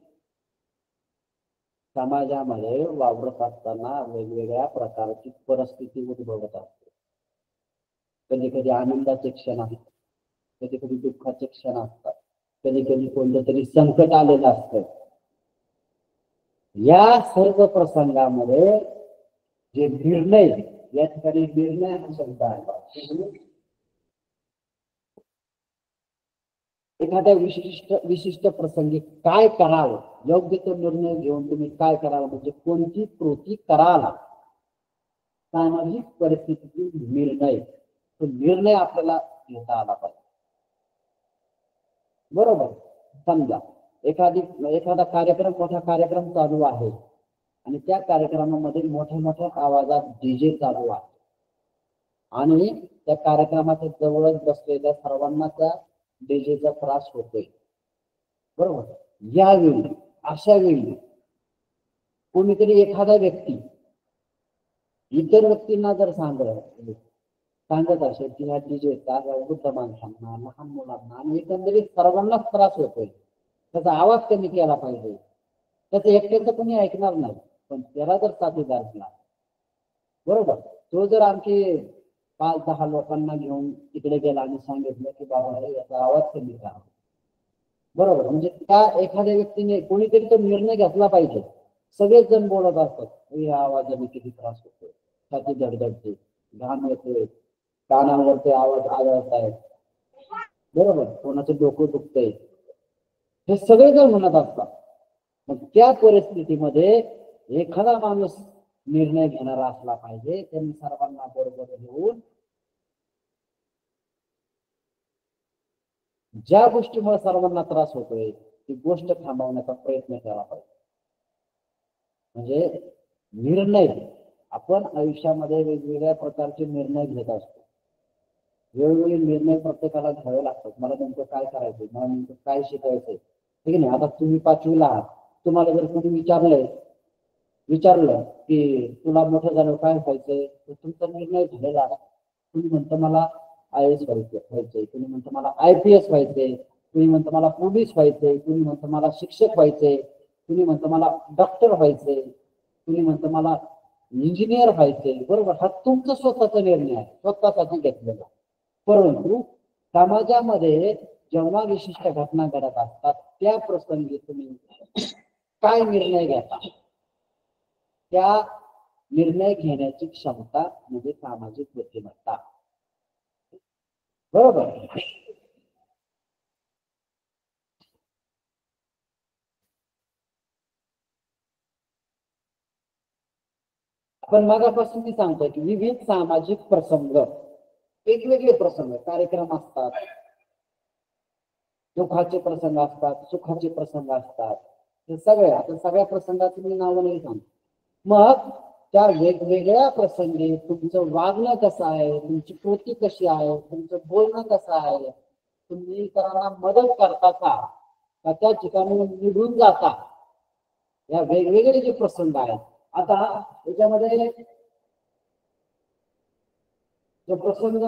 समाजामध्ये वावरत असताना वेगवेगळ्या प्रकारची परिस्थिती उद्भवत असते. कधी कधी आनंदाचे क्षण असतात, कधी कधी दुःखाचे क्षण असतात, कधी कधी कोणतं तरी संकट आलेलं असतं. या सर्व प्रसंगामध्ये जे निर्णय, या ठिकाणी निर्णय हा शब्द आहे. एखाद्या विशिष्ट विशिष्ट प्रसंगी काय करावं, योग्य तो निर्णय घेऊन तुम्ही काय करावं, म्हणजे कोणती कृती कराल, सामाजिक परिस्थितीतील निर्णय, तो निर्णय आपल्याला घेता आला पाहिजे, बरोबर. समजा एखादी एखादा कार्यक्रम, मोठा कार्यक्रम चालू आहे आणि त्या कार्यक्रमामध्ये मोठ्या मोठ्या आवाजात डीजे चालू आहे आणि त्या कार्यक्रमाच्या जवळच बसलेल्या सर्वांना त्या डीजेचा त्रास होतोय, बरोबर. यावेळी अशा वेळी कोणीतरी एखादा व्यक्ती इतर व्यक्तींना जर सांगलं सांगत असेल की ह्या डीजेचा वृद्ध माणसांना, लहान मुलांना आणि एकंदरीत सर्वांनाच त्रास होतोय, त्याचा आवाज कमी केला पाहिजे. त्याचं एकट्याचं कोणी ऐकणार नाही, पण त्याला जर साथीदार असला, बरोबर, तो जर आणखी पाच दहा लोकांना घेऊन तिकडे गेला आणि सांगितलं की बाबा हे याचा आवाज कमी करा, बरोबर, म्हणजे त्या एखाद्या व्यक्तीने कोणीतरी तो निर्णय घेतला पाहिजे. सगळेच जण बोलत असतात या आवाजाने किती त्रास होतो, छाती धडधडते, घाम येतोय, कानावरचे आवाज आदळत आहेत, बरोबर, कोणाचं डोकं दुखतंय, हे सगळे जण म्हणत असतात. मग त्या परिस्थितीमध्ये एखादा माणूस निर्णय घेणारा असला पाहिजे, त्यांनी सर्वांना बरोबर घेऊन ज्या गोष्टीमुळे सर्वांना त्रास होतोय ती गोष्ट थांबवण्याचा प्रयत्न केला पाहिजे. म्हणजे निर्णय आपण आयुष्यामध्ये वेगवेगळ्या प्रकारचे निर्णय घेत असतो. वेगवेगळे निर्णय प्रत्येकाला घ्यावे लागतात. मला नेमकं काय करायचं, मला नेमकं काय शिकायचंय, ठीक आहे. आता तुम्ही पाचवीला आहात, तुम्हाला जर कोणी विचारलंय विचारलं की तुला मोठं झालं काय व्हायचंय, तर तुमचा निर्णय झालेला आहे. तुम्ही म्हणता मला आय एस व्हायचं व्हायचंय तुम्ही म्हणता मला आय पी एस व्हायचंय, तुम्ही म्हणता मला पोलीस व्हायचंय, तुम्ही म्हणता मला शिक्षक व्हायचंय, तुम्ही म्हणता मला डॉक्टर व्हायचंय, तुम्ही म्हणता मला इंजिनियर व्हायचंय, बरोबर. हा तुमचा स्वतःचा निर्णय आहे, स्वतःसाठी घेतलेला. परंतु समाजामध्ये जेव्हा विशिष्ट घटना घडत असतात त्या प्रसंगी तुम्ही काय निर्णय घेता, त्या निर्णय घेण्याची क्षमता म्हणजे सामाजिक बुद्धिमत्ता, बरोबर. आपण मागापासून मी सांगतोय की विविध सामाजिक प्रसंग, वेगवेगळे प्रसंग, कार्यक्रम असतात, दुःखाचे प्रसंग असतात, सुखाचे प्रसंग असतात, हे सगळे आता सगळ्या प्रसंगाची मी नावं नाही सांगतो. मग त्या वेगवेगळ्या प्रसंगी तुमचं वागणं कसं आहे, तुमची कृती कशी आहे, तुमचं बोलणं कसं आहे, तुम्ही इतरांना मदत करता का, त्या ठिकाणी निघून जाता, या वेगवेगळे जे प्रसंग आहेत. आता याच्यामध्ये जो प्रसंग,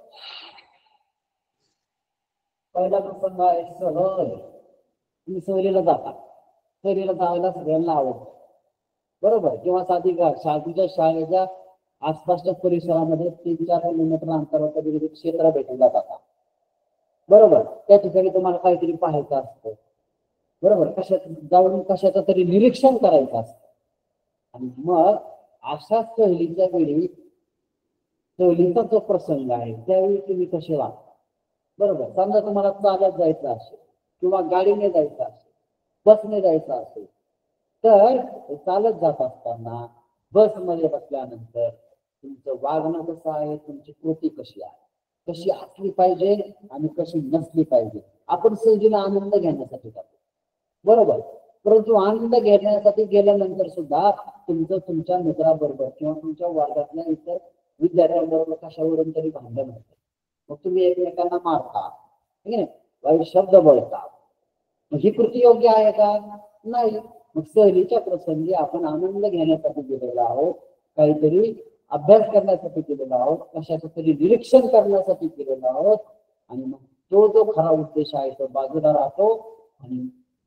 पहिला प्रसंग आहे सहल. तुम्ही सहलीला जाता, सहलीला जायला सगळ्यांना आवडतं, बरोबर. किंवा साधी शाळेच्या शाळेच्या आसपासच्या परिसरामध्ये तीन चार किलोमीटर अंतरावर कधी क्षेत्र भेटून जातात, बरोबर. त्या ठिकाणी तुम्हाला काहीतरी पाहायचं असतं, बरोबर, कशात जाऊन कशाचं तरी निरीक्षण करायचं असतं. आणि मग अशा सहलीच्या वेळी सहलीचा जो प्रसंग आहे त्यावेळी तुम्ही कसे वागता, बरोबर. समजा तुम्हाला चालत जायचं असेल किंवा गाडीने जायचं असेल, बसने जायचं असेल, तर चालत जात असताना बसमध्ये बसल्यानंतर तुमचं वागणं कसं आहे, तुमची कृती कशी आहे, कशी असली पाहिजे आणि कशी नसली पाहिजे. आपण सहलीला आनंद घेण्यासाठी जातो, बरोबर. परंतु आनंद घेण्यासाठी गेल्यानंतर सुद्धा तुमचं तुमच्या मित्राबरोबर किंवा तुमच्या वर्गातल्या इतर विद्यार्थ्यांबरोबर कशावरून तरी भांडण होतं. मग तुम्ही एकमेकांना मारता, ठीक आहे, वाईट शब्द बोलता. मग ही कृती योग्य आहे का, नाही. मग सहलीच्या प्रसंगी आपण आनंद घेण्यासाठी गेलेलो आहोत, काहीतरी अभ्यास करण्यासाठी गेलेलो आहोत, कशाचं तरी निरीक्षण करण्यासाठी गेलेलो आहोत, आणि मग तो जो खरा उद्देश आहे तो बाजूला राहतो आणि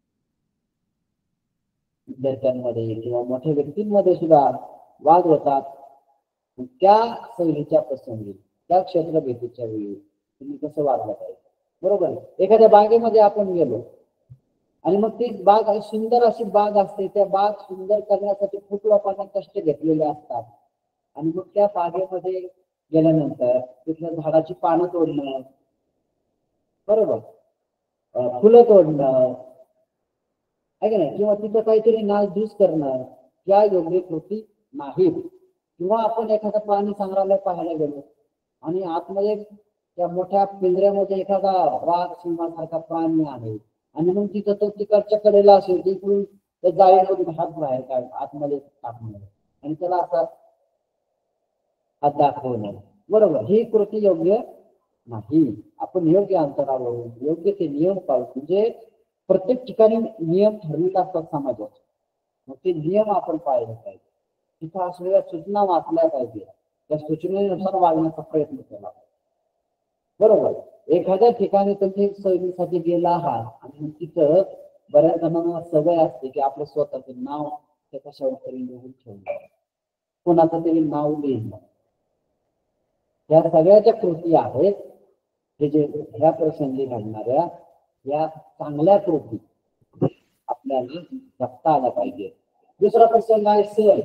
विद्यार्थ्यांमध्ये किंवा मोठ्या व्यक्तींमध्ये सुद्धा वाद होतात. त्या सहलीच्या प्रसंगी, त्या क्षेत्र भेटीच्या वेळी तुम्ही कसं वागलं पाहिजे, बरोबर. एखाद्या बागेमध्ये आपण गेलो आणि मग ती बाग सुंदर अशी बाग असते, त्या बाग सुंदर करण्यासाठी खूप लोकांना कष्ट घेतलेले असतात, आणि मग त्या बागेमध्ये गेल्यानंतर तिथल्या झाडाची पानं तोडणं, बरोबर, फुलं तोडणं आहे का नाही, किंवा तिथं काहीतरी नासधूस करणं, या योग्य कृती नाहीत. किंवा आपण एखादं प्राणी संग्रहालय पाहायला गेलो आणि आतमध्ये त्या मोठ्या पिंजऱ्यामध्ये एखादा वाघ सिंहासारखा प्राणी आहे आणि मग तिथं तो तिकडच्या कडेला असेल, तिकडून त्या जाळीमधून हात बाहेर काढ आतमध्ये टाकणं आणि त्याला असा हात दाखवणं, बरोबर, ही कृती योग्य नाही. आपण योग्य अंतरावरून योग्य ते नियम पाळून, म्हणजे प्रत्येक ठिकाणी नियम ठरवित असतात समाजाचे, मग ते नियम आपण पाळले पाहिजे. तिथं असलेल्या सूचना वाचल्या पाहिजे, त्या सूचनेनुसार वागण्याचा प्रयत्न केला, बरोबर. एखाद्या ठिकाणी तुम्ही सहलीसाठी गेला आहात आणि तिथं बऱ्याच जणांना सवय असते की आपलं स्वतःचे नाव त्या कशावर तरी लिहून ठेवलं, कोणाचं तरी नाव लिहिलं. या सगळ्याच्या कृती आहेत हे जे ह्या प्रसंगी घडणाऱ्या या चांगल्या कृती आपल्याला जपता आला पाहिजे. दुसरा प्रसंग आहे सण.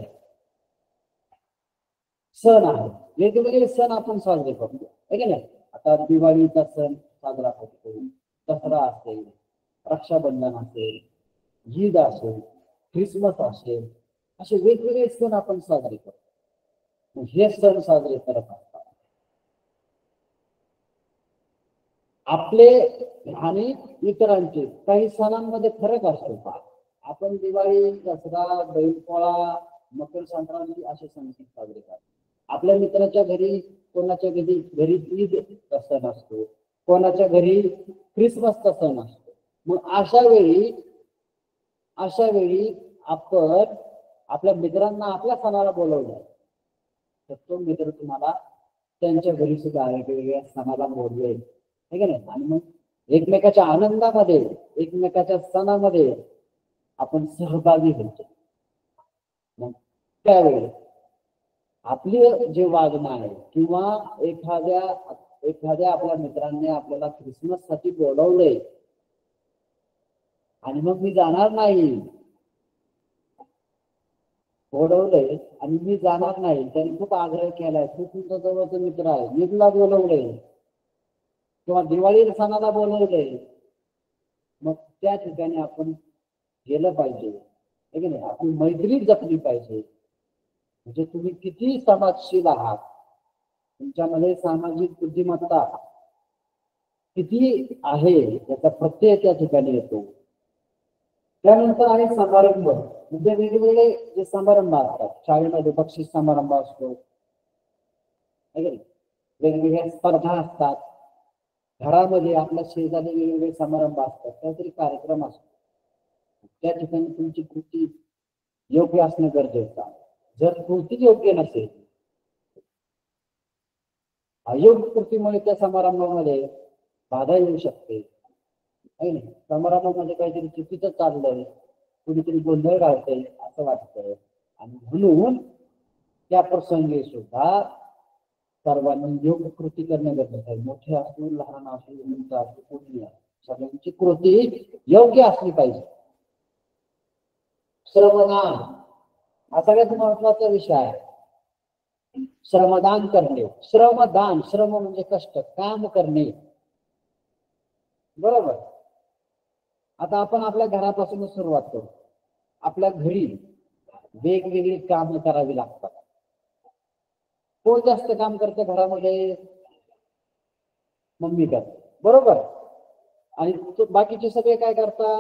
सण आहे, वेगवेगळे सण आपण साजरे करतो, आहे की नाही. आता दिवाळीचा सण साजरा करतो, दसरा असेल, रक्षाबंधन असेल, ईद असेल, ख्रिसमस असेल, असे वेगवेगळे सण आपण साजरे करतो. हे सण साजरे करत असतात आपले आणि इतरांचे काही सणांमध्ये फरक असतो का. आपण दिवाळी, दसरा, बैलपोळा, मकर संक्रांती असे सण साजरे करतो. आपल्या मित्राच्या घरी कोणाच्या घरी घरी ईदचा सण असतो, कोणाच्या घरी ख्रिसमसचा सण असतो. मग अशा वेळी अशा वेळी आपण आपल्या मित्रांना आपल्या सणाला बोलवलं तर तो मित्र तुम्हाला त्यांच्या घरी सुद्धा वेगवेगळ्या सणाला बोलवेल, आहे का नाही. आणि मग एकमेकाच्या आनंदामध्ये, एकमेकाच्या सणामध्ये आपण सहभागी होतो. मग त्यावेळी आपली जे वागणं आहे किंवा एखाद्या एखाद्या आपल्या मित्रांनी आपल्याला ख्रिसमस साठी बोलवले आणि मग मी जाणार नाही, बोलवले आणि मी जाणार नाही, त्यांनी खूप आग्रह केलाय, तू तुमचा जवळचा मित्र आहे, मी तुला बोलवले किंवा दिवाळी सणाला बोलवले, मग त्या ठिकाणी आपण गेलं पाहिजे, है की नाही. आपली मैत्री जपली पाहिजे. म्हणजे तुम्ही किती समाजशील आहात, तुमच्यामध्ये सामाजिक बुद्धिमत्ता किती आहे याचा प्रत्यय त्या ठिकाणी येतो. त्यानंतर आहे समारंभ. म्हणजे वेगवेगळे जे समारंभ असतात, शाळेमध्ये बक्षीस समारंभ असतो, वेगवेगळ्या स्पर्धा असतात, घरामध्ये आपल्या शेजारी वेगवेगळे समारंभ असतात, काहीतरी कार्यक्रम असतो. त्या ठिकाणी तुमची कृती योग्य असणं गरजेचं आहे. जर कृती योग्य नसेल, अयोग्य कृतीमुळे त्या समारंभामध्ये बाधा येऊ शकते. समारंभामध्ये काहीतरी चुकीचं चाललंय, कुणीतरी गोंधळ घालतंय असं वाटतंय, आणि म्हणून त्या प्रसंगी सुद्धा सर्वांनी योग्य कृती करणं गरजेचं आहे. मोठे असो, लहान असो, उंच असो, कोणी असो, सगळ्यांची कृती योग्य असली पाहिजे. श्रमदान हा सगळ्यात महत्वाचा विषय आहे. श्रमदान करणे. श्रमदान, श्रम म्हणजे कष्ट, काम करणे, बरोबर. आता आपण आपल्या घरापासून सुरुवात करू. आपल्या घरी वेगवेगळी कामं करावी लागतात. कोण जास्त काम करते घरामध्ये? मम्मी करते, बरोबर. आणि बाकीचे सगळे काय करतात?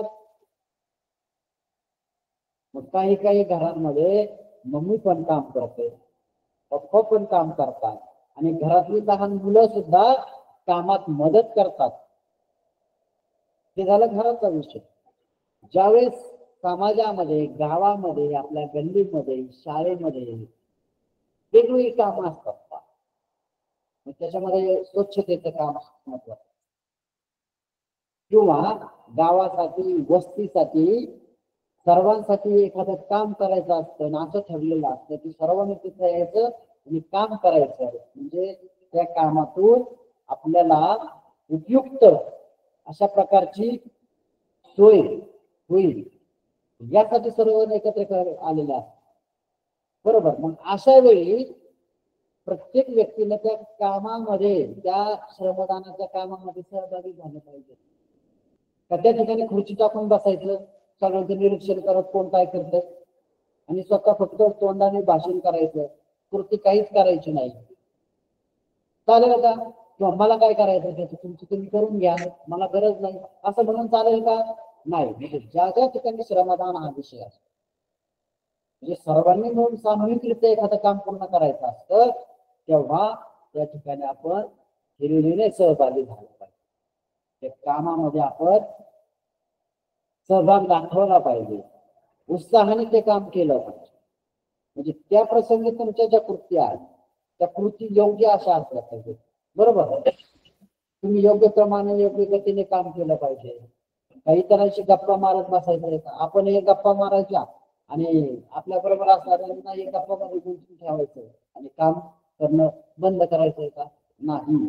मग काही काही घरांमध्ये मम्मी पण काम करते, पप्पा पण काम करतात, आणि घरातली लहान मुलं सुद्धा कामात मदत करतात. ते झालं घराचा विषय. ज्यावेळेस समाजामध्ये, गावामध्ये, आपल्या गल्लीमध्ये, शाळेमध्ये वेगवेगळी कामं असतात, त्याच्यामध्ये स्वच्छतेचं काम महत्वाचं, किंवा गावासाठी, वस्तीसाठी, सर्वांसाठी एखादं काम करायचं असतं ना, असं ठरलेलं असतं की सर्वांनी तिथं यायचं आणि काम करायचं. म्हणजे त्या कामातून आपल्याला उपयुक्त अशा प्रकारची सोय होईल यासाठी सर्व एकत्र आलेले असतात, बरोबर. मग अशा वेळी प्रत्येक व्यक्तीने त्या कामामध्ये, त्या श्रमदानाच्या कामामध्ये सहभागी झालं पाहिजे. तर त्या ठिकाणी खुर्ची टाकून बसायचं, सगळ्यांचं निरीक्षण करत कोण काय करतंय, आणि स्वतः फक्त तोंडाने भाषण करायचं, कृती काहीच करायची नाही. चालेल का? किंवा मला काय करायचं त्याचं तुमचं तुम्ही करून घ्या, मला गरज नाही, असं म्हणून चालेल का? नाही. म्हणजे ज्या ज्या ठिकाणी श्रमदान हा विषय असतो, म्हणजे सर्वांनी मिळून सामूहिकरित्या एखादं काम पूर्ण करायचं असतं, तेव्हा त्या ठिकाणी आपण हिरिरीने सहभागी झालं पाहिजे. त्या कामामध्ये आपण सहभाग दाखवला पाहिजे, उत्साहाने ते काम केलं पाहिजे. म्हणजे त्या प्रसंगी तुमच्या ज्या कृती आहेत त्या कृती योग्य अशा असल्या पाहिजे. बरोबर, तुम्ही योग्य प्रमाणे योग्य गतीने काम केलं पाहिजे. काही इतरांशी गप्पा मारत बसायचं का, आपण एक गप्पा मारायच्या आणि आपल्या बरोबर असणाऱ्यांना एक गप्पा मध्ये गुंतून ठेवायचं आणि काम करणं बंद करायचंय का? नाही.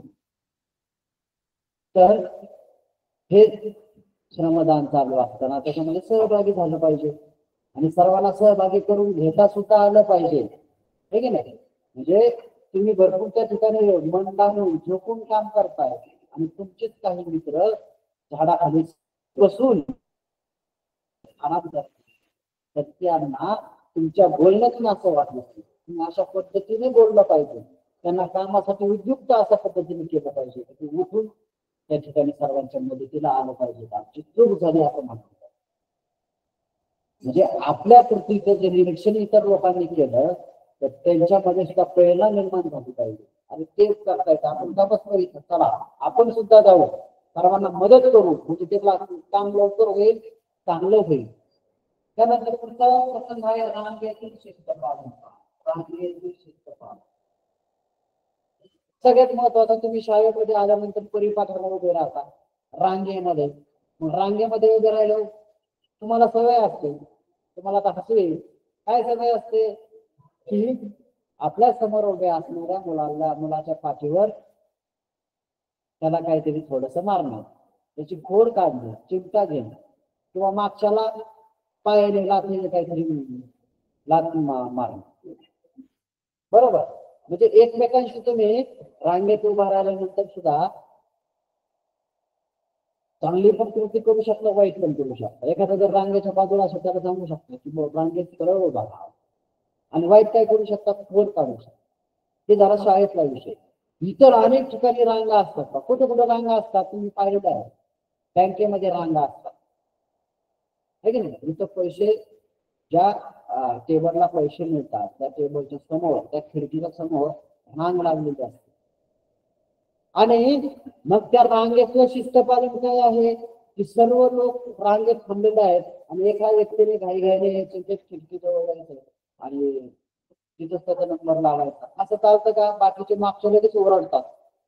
तर हे श्रमदान चालू असताना त्याच्यामध्ये सहभागी झालं पाहिजे आणि सर्वांना सहभागी करून घेता सुद्धा आलं पाहिजे, हे की नाही. म्हणजे तुम्ही भरपूर त्या ठिकाणी मन लावून झोकून काम करताय आणि तुमचेच काही मित्र झाडाखाली बसून आराम करतात, तर त्यांना तुमच्या बोलण्यातून असं वाटलं तुम्ही अशा पद्धतीने बोललं पाहिजे, त्यांना कामासाठी उद्युक्त अशा पद्धतीने केलं पाहिजे की उठून त्या ठिकाणी सर्वांच्या मदतीला आलं पाहिजे. आमची चूक झाली असं म्हणतात. म्हणजे आपल्या कृतीचं जे निरीक्षण इतर लोकांनी केलं तर त्यांच्यामध्ये सुद्धा प्रेरणा निर्माण झाली पाहिजे आणि तेच करतायत. आपण का बसलो इथं, चला आपण सुद्धा जाऊ, सर्वांना मदत करू, म्हणजे ते काम लवकर होईल, चांगलं होईल. त्यानंतर पुढचा प्रसंग आहे रांगेतील शिस्तपालन. रांगेतील शिस्तपालन सगळ्यात महत्वाचं. तुम्ही शाळेमध्ये आल्यानंतर परिपाठाला उभे राहता रांगेमध्ये. मग रांगेमध्ये उभे राहिलो तुम्हाला सवय असते, तुम्हाला आता हसू येईल, काय सवय असते की आपल्या समोर उभे असणाऱ्या मुलाला मुलाच्या पाठीवर त्याला काहीतरी थोडस मारणं, त्याची खोड काढणं, चिमटा घेणं किंवा मागच्याला पायाने लाथीने काहीतरी लाथ मारणं. बरोबर, म्हणजे एकमेकांशी तुम्ही रांगेत उभा राहिल्यानंतर सुद्धा चांगली पण कृती करू शकता, वाईट पण करू शकता. एखादा जर रांगेच्या बाजूला असेल त्याला सांगू शकता की रांगेत सरळ उभा राहा, आणि वाईट काय करू शकता, खोड काढू शकता. हे जरा शाळेतला विषय. इतर अनेक ठिकाणी रांगा असतात. कुठे कुठे रांगा असतात तुम्ही पाहिलं आहे, बँकेमध्ये रांगा असतात, है की नाही. इथं पैसे ज्या टेबलला पैसे मिळतात त्या टेबलच्या समोर, त्या खिडकीच्या समोर रांग लागलेली असते. आणि मग त्या रांगेतलं शिस्तपालन काय आहे की सर्व लोक रांगेत थांबलेले आहेत आणि एका व्यक्तीने घाई घाईने खिडकी जवळ जायचं आणि तिथंच त्याचा नंबर लावायचा. असं चालतं का? बाकीचे मागच्या लगेच ओरडतात,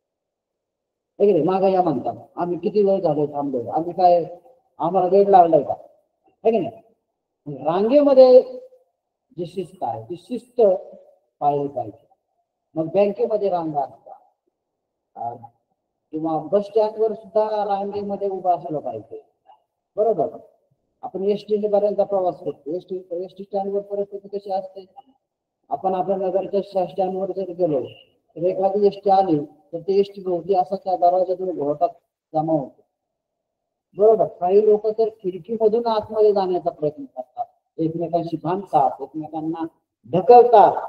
मागे या म्हणतात, आम्ही किती वेळ झालो थांबलो, आम्ही काय आम्हाला वेळ लागलाय का, है की नाही. रांगेमध्ये जी शिस्त आहे ती शिस्त पाळली पाहिजे. मग बँकेमध्ये रांगा असतात किंवा बस स्टँडवर सुद्धा रांगेमध्ये उभा असलं पाहिजे. बरोबर, आपण एसटीने बऱ्याचदा प्रवास करतो, एसटी एसटी स्टँडवर परिस्थिती कशी असते, आपण आपल्या नगरच्या स्टँडवर जर गेलो तर एखादी एसटी आली तर ते एसटी भोवती असं त्या दरवाजातून घोटात जमा होतो. बरोबर, काही लोक तर खिडकीमधून आतमध्ये जाण्याचा प्रयत्न करतात, एकमेकांशी भांडतात, एकमेकांना ढकलतात.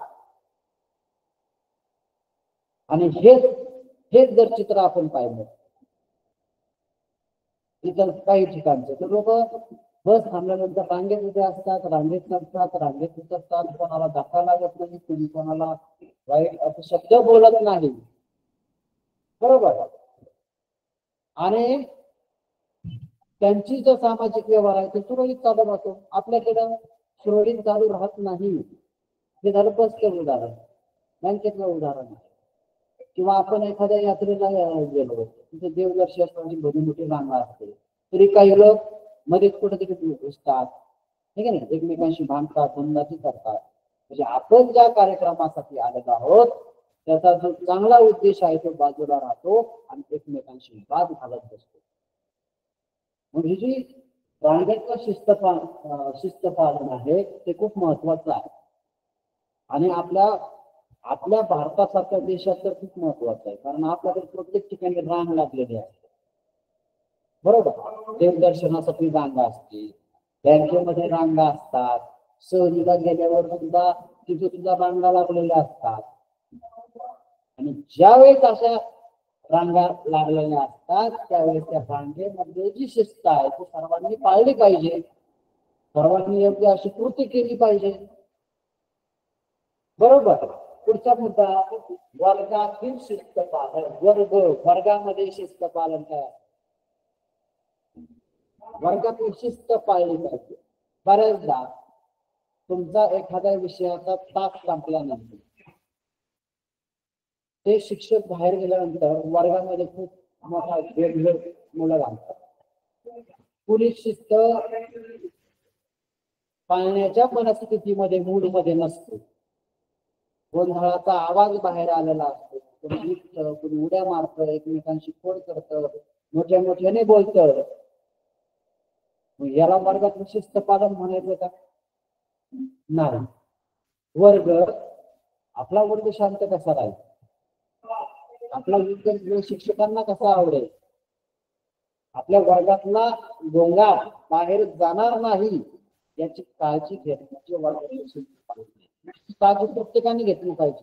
आणि हेच हेच जर चित्र आपण पाहिलं इतर काही ठिकाणचे, तर लोक बस थांबल्यानंतर रांगेत उभे असतात, रांगेत नसतात, रांगेत उतरतात, कोणाला धक्का लागत नाही, कोणी कोणाला वाईट असं शब्द बोलत नाही. बरोबर, आणि त्यांची जो सामाजिक व्यवहार आहे तो सुरळीत चालू राहतो. आपल्याकडं सुरळीत चालू राहत नाही. हे झालं बसचं उदाहरण, बँकेतलं उदाहरण. किंवा आपण एखाद्या यात्रेला गेलो तिथे देवदर्शनाची भली मोठी रांगा असते, तरी काही लोक मध्येच कुठेतरी घुसतात, ठीक आहे ना, एकमेकांशी भांडतात, दंडाची करतात. म्हणजे आपण ज्या कार्यक्रमासाठी आलेलो आहोत त्याचा जो चांगला उद्देश आहे तो बाजूला राहतो आणि एकमेकांशी वाद घालत बसतो. म्हणजे जी रांगेतलं शिस्तपालन शिस्तपालन आहे ते खूप महत्वाचं आहे आणि आपल्या आपल्या भारतासारख्या देशात तर खूप महत्वाचं आहे, कारण आपल्याकडे प्रत्येक ठिकाणी रांग लागलेली आहे. बरोबर, देवदर्शनासाठी रांगा असते, बँकेमध्ये रांगा असतात, सहलीला गेल्यावर सुद्धा तिथे सुद्धा रांगा लागलेल्या असतात. आणि ज्यावेळेस अशा रांगा लागलेल्या असतात त्यावेळेस त्या रांगेमध्ये जी शिस्त आहे ती सर्वांनी पाळली पाहिजे, सर्वांनी योग्य अशी कृती केली पाहिजे. बरोबर, पुढचा मुद्दा वर्गातील शिस्तपालन. वर्ग वर्गामध्ये शिस्तपालन काय, वर्गातील शिस्त पाळली पाहिजे. बऱ्याचदा तुमचा एखाद्या विषयाचा तास संपल्यानंतर ते शिक्षक बाहेर गेल्यानंतर वर्गामध्ये खूप मोठा वेगवेगळे मुलं घालतात. कुणी शिस्त पाळण्याच्या परिस्थितीमध्ये मूड मध्ये नसतो. गोंधळाचा आवाज बाहेर आलेला असतो. कोणी विकतं, कोणी उड्या मारतं, एकमेकांशी खोड करतं, मोठ्या मोठ्याने बोलतं. याला वर्गात शिस्त पालन म्हणायचं का? नाही. वर्ग आपला वर्ग शांत कसा राहील, आपला वर्ग शिक्षकांना कसा आवडेल, आपल्या वर्गातला गोंगाट बाहेर जाणार नाही याची काळजी घेण्याची वर्गाची काळजी प्रत्येकाने घेतली पाहिजे.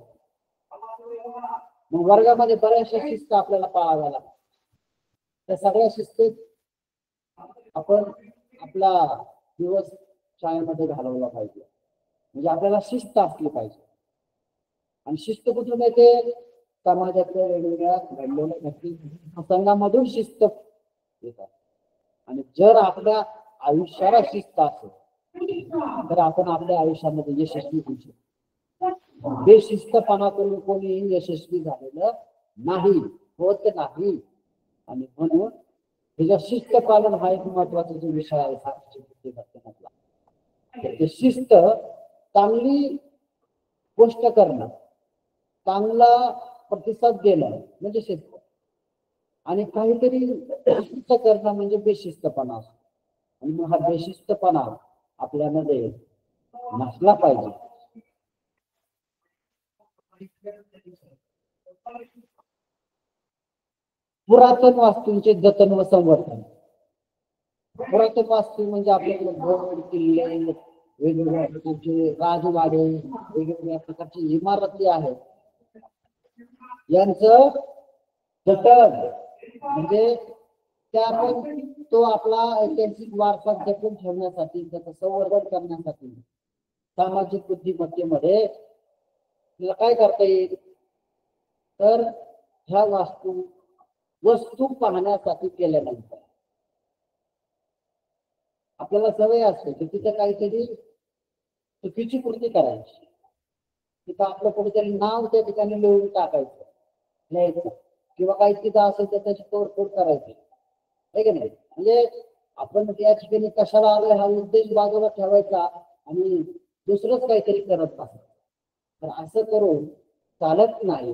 मग वर्गामध्ये बऱ्याचशा शिस्त आपल्याला पाळाव्या लागतात. त्या सगळ्या शिस्तीत आपण आपला दिवस शाळेमध्ये घालवला पाहिजे. म्हणजे आपल्याला शिस्त असली पाहिजे. आणि शिस्त कुठून येते? समाजातल्या वेगवेगळ्या घडलेल्या घटना प्रसंगामधून शिस्त येतात. आणि जर आपल्या आयुष्याला शिस्त असेल तर आपण आपल्या आयुष्यामध्ये यशस्वी होऊ शकतो. बेशिस्तपणा करून कोणी यशस्वी झालेलं नाही, होत नाही. आणि म्हणून त्याच्या शिस्त पालन हा एक महत्वाचा जो विषय आहे. ते शिस्त चांगली गोष्ट करणं, चांगला प्रतिसाद देणं म्हणजे शिस्त. आणि काहीतरी शिस्त करणं म्हणजे बेशिस्तपणा असतो. आणि मग हा बेशिस्तपणा आपल्यामध्ये नसला पाहिजे. पुरातन वास्तूंचे जतन व संवर्धन. पुरातन वास्तू म्हणजे आपल्याकडे गड किल्ले, वेगवेगळ्या प्रकारचे राजवाडे, वेगवेगळ्या प्रकारची इमारती आहेत. यांचं जतन म्हणजे त्या आपण तो आपला ऐतिहासिक वारसा जपून ठेवण्यासाठी, त्याचं संवर्धन करण्यासाठी सामाजिक बुद्धिमत्तेमध्ये काय करता येईल तर ह्या वास्तू वस्तू पाहण्यासाठी केल्यानंतर आपल्याला सवय असते की तिथे काहीतरी चुकीची कृती करायची, तिथं आपलं कुठेतरी नाव त्या ठिकाणी लिहून टाकायचं, लिहायचं, किंवा काही तिथं असेल तर त्याची तोडफोड करायची, आहे की नाही? म्हणजे आपण त्या ठिकाणी कशाला आलोय हा उद्देश बाजूला ठेवायचा आणि दुसरंच काहीतरी करत बसायचं. तर असं करून चालत नाही.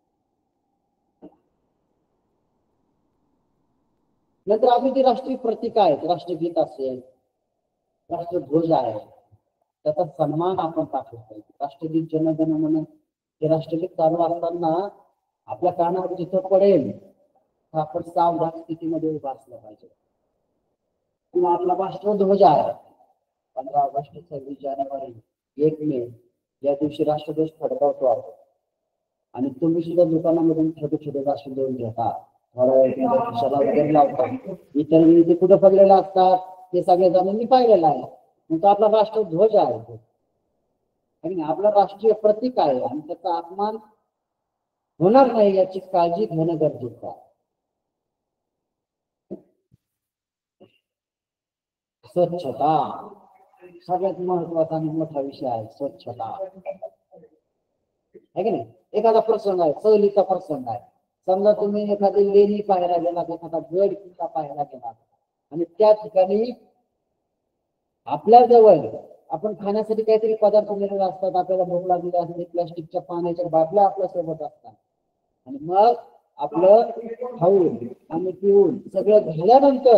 नंतर आपली ती राष्ट्रीय प्रतीक आहेत, राष्ट्रगीत असेल, राष्ट्रध्वज आहे, त्याचा सन्मान आपण टाकला पाहिजे. राष्ट्रगीत जनगण मन हे राष्ट्रगीत चालू असताना आपल्या कानावर जिथं पडेल आपण सावधान स्थितीमध्ये उभा असलं पाहिजे. किंवा आपला राष्ट्रध्वज आहे, पंधरा ऑगस्ट, सव्वीस जानेवारी, एक मे या दिवशी राष्ट्रध्वज फडकावतो आपण. आणि तुम्ही सुद्धा दुकानामधून छोटे छोटे राष्ट्रध्वज घेता, खिशाला वगैरे लावतात. इतर वेळी ते कुठं पडलेले असतात ते सगळ्या जणांनी पाहिलेलं आहे. मग तो आपला राष्ट्रध्वज आहे आणि आपला राष्ट्रीय प्रतीक आहे आणि त्याचा अपमान होणार नाही याची काळजी घेणं गरजेचं आहे. स्वच्छता सगळ्यात महत्वाचा आणि मोठा विषय आहे. स्वच्छता आहे की नाही? एखादा प्रसंग आहे, सहलीचा प्रसंग आहे, समजा तुम्ही एखादी लेणी पाहायला गेलात, एखादा गड किल्ला पाहायला गेलात आणि त्या ठिकाणी आपल्या जवळ आपण खाण्यासाठी काहीतरी पदार्थ मिळाले असतात, आपल्याला भूक लागलेली असते, प्लास्टिकच्या पाण्याच्या बाटल्या आपल्या सोबत असतात आणि मग आपलं खाऊन आणि पिऊन सगळं झाल्यानंतर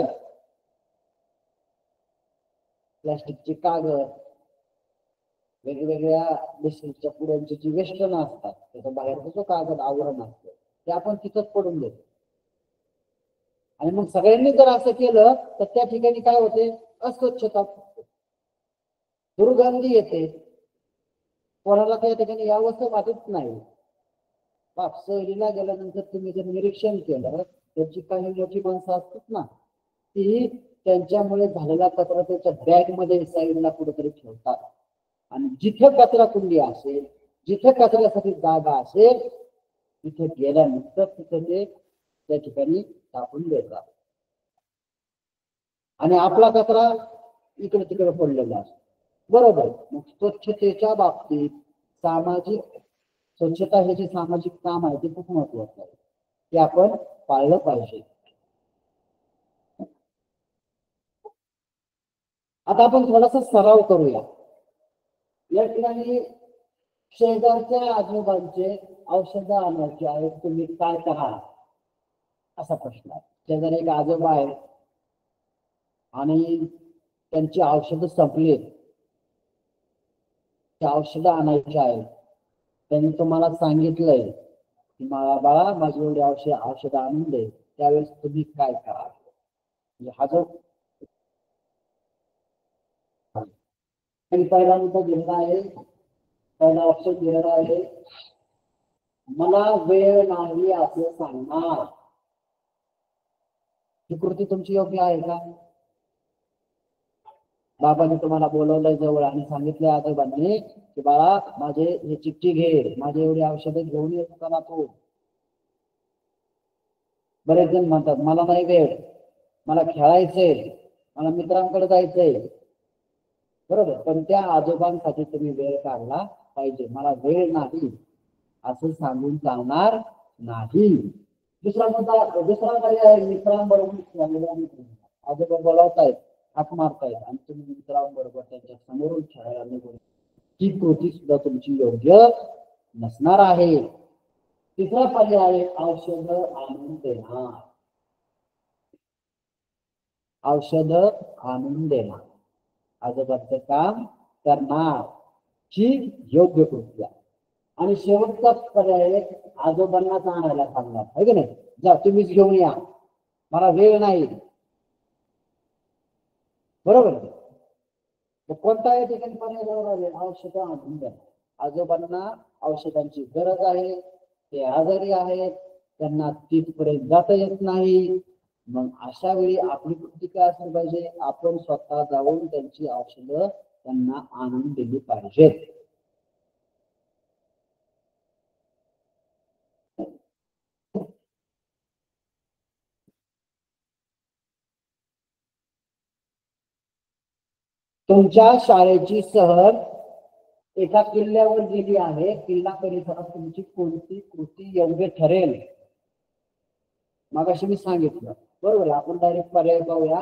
प्लास्टिकचे कागद, वेगवेगळ्या बिस्किटच्या पुड्यांची जी वेष्टन असतात त्याच्या बाहेरचा जो कागद आवरण असतं ते आपण तिथंच पडून देतो. आणि मग सगळ्यांनी जर असं केलं तर त्या ठिकाणी काय होते? अस्वच्छता, दुर्गंधी येते, कोणाला त्या ठिकाणी यावंसं वाटत नाही. बाप सहलीला गेल्यानंतर तुम्ही जर निरीक्षण केलं त्याची काही मोठी माणसं असतात ना, ती त्यांच्यामुळे झालेला कचरा त्याच्या बॅग मध्ये साईडला कुठेतरी ठेवतात आणि जिथे कचरा कुंडी असेल, जिथे कचऱ्यासाठी जागा असेल तिथे गेल्यानंतर तिथे ते त्या ठिकाणी टाकून देतात आणि आपला कचरा इकडे तिकडे पडलेला असतो. बरोबर. मग स्वच्छतेच्या बाबतीत सामाजिक स्वच्छता हे जे सामाजिक काम आहे ते खूप महत्वाचं आहे, ते आपण पाळलं पाहिजे. आता आपण थोडासा सराव करूया. या ठिकाणी शेजारच्या आजोबांचे औषध आणायचे आहेत, तुम्ही काय कराल असा प्रश्न आहे. शेजारी एक आजोबा आहे आणि त्यांची औषधं संपली, ते औषधं आणायची आहेत. त्यांनी तुम्हाला सांगितलंय की मला बाळा माझी एवढी औषध औषधं आणून दे, त्यावेळेस तुम्ही काय कराल? म्हणजे हा जो पहिला मुद्दा घेतला आहे, पहिला ऑप्शन दिलेला आहे, मला वेळ नाही असं सांगणार. ही कृती तुमची योग्य आहे का? बाबांनी तुम्हाला बोलवलंय जवळ आणि सांगितलंय आजोबांनी की बाळा माझे हे चिठ्ठी घे, माझे एवढी औषधं घेऊन येतो का तू? बरेच जण म्हणतात मला नाही वेळ, मला खेळायचंय, मला मित्रांकडे जायचंय. बरोबर, पण त्या आजोबांसाठी तुम्ही वेळ काढला पाहिजे. मला वेळ नाही असं सांगून चालणार नाही. दुसरा मुद्दा, दुसरा पर्याय मित्रांबरोबर आजोबा बोलावतायत, हाक मारतायत आणि तुम्ही मित्रांबरोबर त्यांच्या समोरून खेळायला निघून, ही कृती सुद्धा तुमची योग्य नसणार आहे. तिसरा पर्याय औषध आणून देणार. औषध आणून देणार, आजोबाचं काम करणार, ही योग्य कृती आहे. आणि शेवटचा पर्याय आजोबांनाच आणायला सांगणार आहे की नाही, जा तुम्हीच घेऊन या, मला वेळ नाही. बरोबर, कोणता आहे ठिकाणी पर्याय? औषध आणून द्या. आजोबांना औषधांची गरज आहे, ते आजारी आहेत, त्यांना तिथपर्यंत जाता येत नाही. मग अशा वेळी आपली कृती काय असली पाहिजे? आपण स्वतः जाऊन त्यांची औषधं त्यांना आणून दिली पाहिजेत. तुमच्या शाळेची सहल एका किल्ल्यावर गेली आहे, किल्ला परिसरात तुमची कोणती कृती योग्य ठरेल? मगाशी मी सांगितलं, बरोबर. आपण डायरेक्ट पर्याय पाहूया.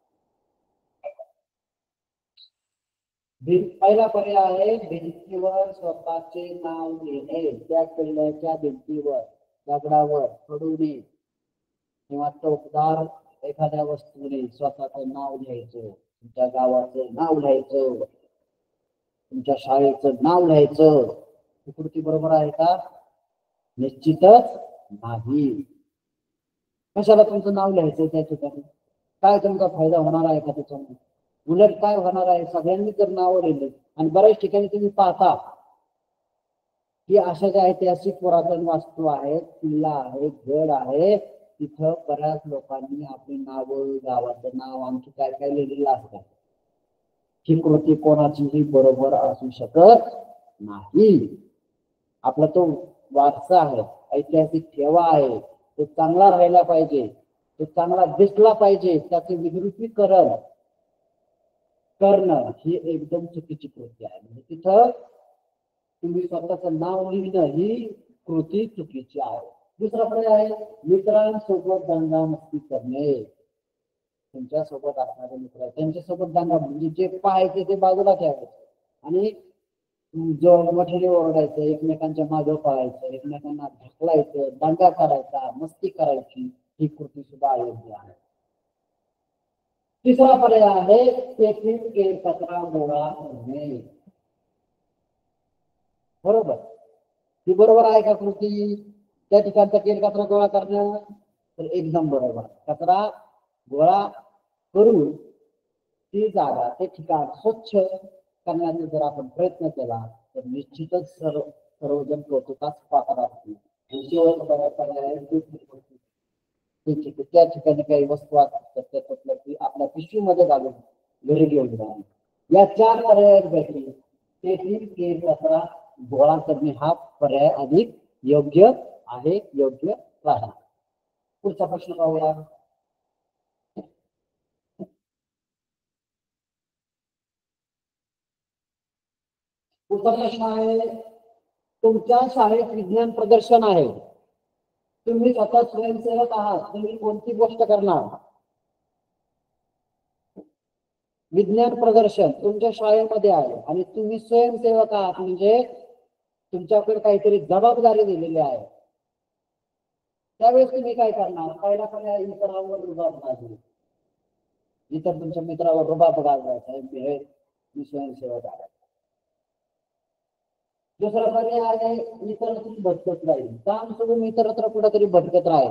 पहिला पर्याय आहे भिंतीवर स्वतःचे नाव लिहिणे. त्या किल्ल्याच्या भिंतीवर दगडावर खडूने किंवा टोकदार एखाद्या वस्तूने स्वतःचं नाव लिहायचं, तुमच्या गावाचं नाव लिहायचं, तुमच्या शाळेचं नाव लिहायचं. ही कृती बरोबर आहे का? निश्चितच नाही. कशाला तुमचं नाव लिहायचं त्या ठिकाणी? काय तुमचा फायदा होणार आहे का त्याच्यामध्ये? उलट काय होणार आहे, सगळ्यांनी जर नावं लिहिली, आणि बऱ्याच ठिकाणी तुम्ही पाहता की अशा ज्या ऐतिहासिक पुरातन वास्तू आहेत, किल्ला आहे, गड आहे, तिथं बऱ्याच लोकांनी आपली नावं, गावाचं नाव, आणखी काय काय लिहिलेलं असतं. ही कृती कोणाचीही बरोबर असू शकत नाही. आपला तो वारसा आहे, ऐतिहासिक ठेवा आहे, तो चांगला राहायला पाहिजे, तो चांगला दिसला पाहिजे. त्याचे विकृतीकरण करणं ही एकदम चुकीची कृती आहे. म्हणजे तिथं तुम्ही स्वतःचं नाव लिहिणं ही कृती चुकीची आहे. दुसरा पर्याय आहे मित्रांसोबत दंगा मस्ती करणे. तुमच्या सोबत असणारे मित्र, त्यांच्यासोबत दंगा, म्हणजे जे पाहायचे ते बाजूला ठेवायचे आणि जो मोठ्याने ओरडायचं, एकमेकांच्या मागे पळायचं, एकमेकांना ढकलायचं, दंगा करायचा, मस्ती करायची, ही कृती सुद्धा अयोग्य आहे. तिसरा पर्याय आहे तेथील केरकचरा गोळा करणे. बरोबर, ही बरोबर आहे का कृती? त्या ठिकाणचा केरकचरा गोळा करणं तर एकदम बरोबर. कचरा गोळा करून ती जागा, ते ठिकाण स्वच्छ करण्याचा जर आपण प्रयत्न केला तर निश्चितच सर्व सर्वजण कौतुकास पात्र असतील. त्या ठिकाणी काही वस्तू असतात त्याच्यातलं की आपल्या पिशवीमध्ये घालून घरी घेऊन जाणे. या चार पर्यायांपैकी तेथील केर कचरा गोळा करणे हा पर्याय अधिक योग्य आहे, योग्य राहणार. पुढचा प्रश्न पाहूया. पुढचा प्रश्न आहे तुमच्या शाळेत विज्ञान प्रदर्शन आहे, तुम्ही स्वतः स्वयंसेवक आहात, तुम्ही कोणती गोष्ट करणार? विज्ञान प्रदर्शन तुमच्या शाळेमध्ये आहे आणि तुम्ही स्वयंसेवक आहात, म्हणजे तुमच्याकडे काहीतरी जबाबदारी दिलेली आहे. त्यावेळेस तुम्ही काय करणार? पहिला पर्याय इतरांवर रुबाब गाजवणे, इतर तुमच्या मित्रावर रुबाब गाजवायचा, मी स्वयंसेवक आहे. दुसरा पर्याय आहे इतरत्र भटकत राहील, काम सोडून इतरत्र कुठेतरी भटकत राहील.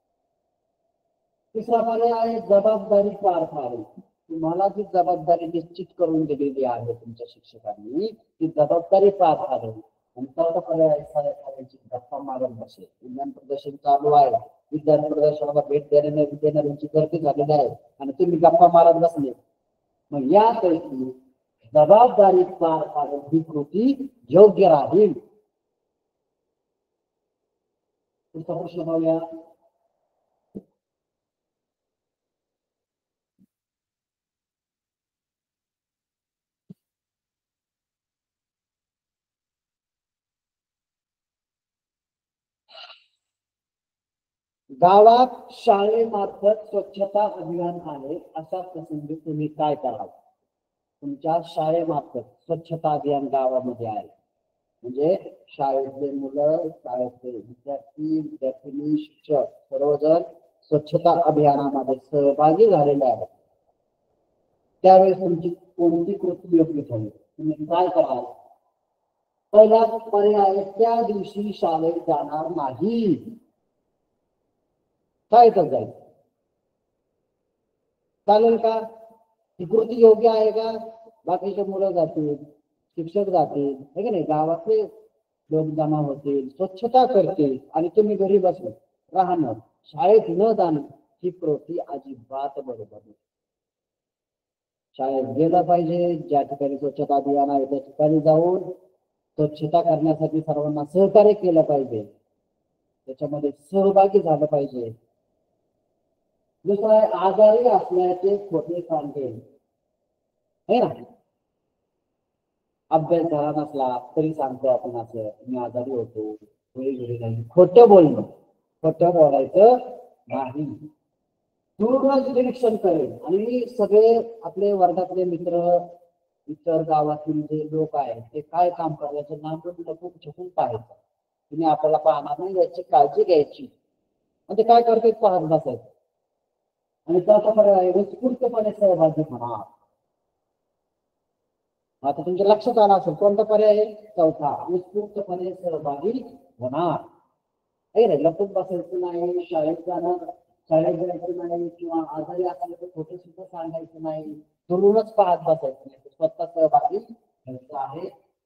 तिसरा पर्याय आहे जबाबदारी पार पाडेल, तुम्हाला जी जबाबदारी निश्चित करून दिलेली आहे तुमच्या शिक्षकांनी, ती जबाबदारी पार पाडेल. आणि चौथा पर्याय आहे गप्पा मारत बसेल. विज्ञान प्रदर्शन चालू आहे, विज्ञान प्रदर्शनाला भेट देण्याने देणाऱ्यांची गर्दी झालेली आहे आणि तुम्ही गप्पा मारत बसले, मग यापैकी जबाबदारी पार पाडेल ही कृती योग्य राहील. पुढचा प्रश्न पाहूया. गावात शाळेमार्फत स्वच्छता अभियान आहे, अशा प्रसंगी तुम्ही काय कराल? तुमच्या शाळेमार्फत स्वच्छता अभियान गावामध्ये आहे, म्हणजे शाळेतले मुलं, शाळेतले विद्यार्थी, विद्यार्थिनी, शिक्षक सर्वजण स्वच्छता अभियानामध्ये सहभागी झालेले आहेत. त्यावेळेस तुमची कोणती कृती योग्य ठरेल? तुम्ही काय कराल? पहिला पर्याय, त्या दिवशी शाळेत जाणार नाही, काय तर जाईल, चालेल का? ही कृती योग्य आहे का? बाकीचे मुलं जातील, शिक्षक जातील, हे की नाही, गावातले लोक जमा होतील, स्वच्छता करतील आणि तुम्ही घरी बसले राहणार, शाळेत न जाणं, ही कृती अजिबात बरोबर नाही. शाळेत गेलं पाहिजे, ज्या ठिकाणी स्वच्छता अभियान आहे त्या ठिकाणी जाऊन स्वच्छता करण्यासाठी सर्वांना सहकार्य केलं पाहिजे, त्याच्यामध्ये सहभागी झालं पाहिजे. दुसरं आहे आजारी असल्याचे खोटे सांगेल, है ना, अभ्यास झाला नसला तरी सांगतो आपण असं मी आजारी होतो, घरी नाही, खोटं बोलणं, खोटं बोलायचं नाही. दूरच निरीक्षण करेल आणि सगळे आपले वर्गातले मित्र, इतर गावातील जे लोक आहेत ते काय काम करायचं लांबून लपून छपून पाहायचं, तुम्ही आपल्याला पाहणार नाही याची काळजी घ्यायची आणि ते काय करते पाहत बसायचं. आणि त्याचा पर्याय उत्स्फूर्तपणे सहभागी होणार. आता तुमच्या लक्षात आलं असेल कोणता पर्याय आहे? चौथा, उत्स्फूर्तपणे सहभागी होणार. नाही, लपून बसायचं नाही, शाळेत जाणं शाळेत जायचं नाही, किंवा आजारी असायला तर खोटं सुद्धा सांगायचं नाही, दुरूनच पाहत बसायचं नाही, स्वतः सहभागी व्हायचं आहे.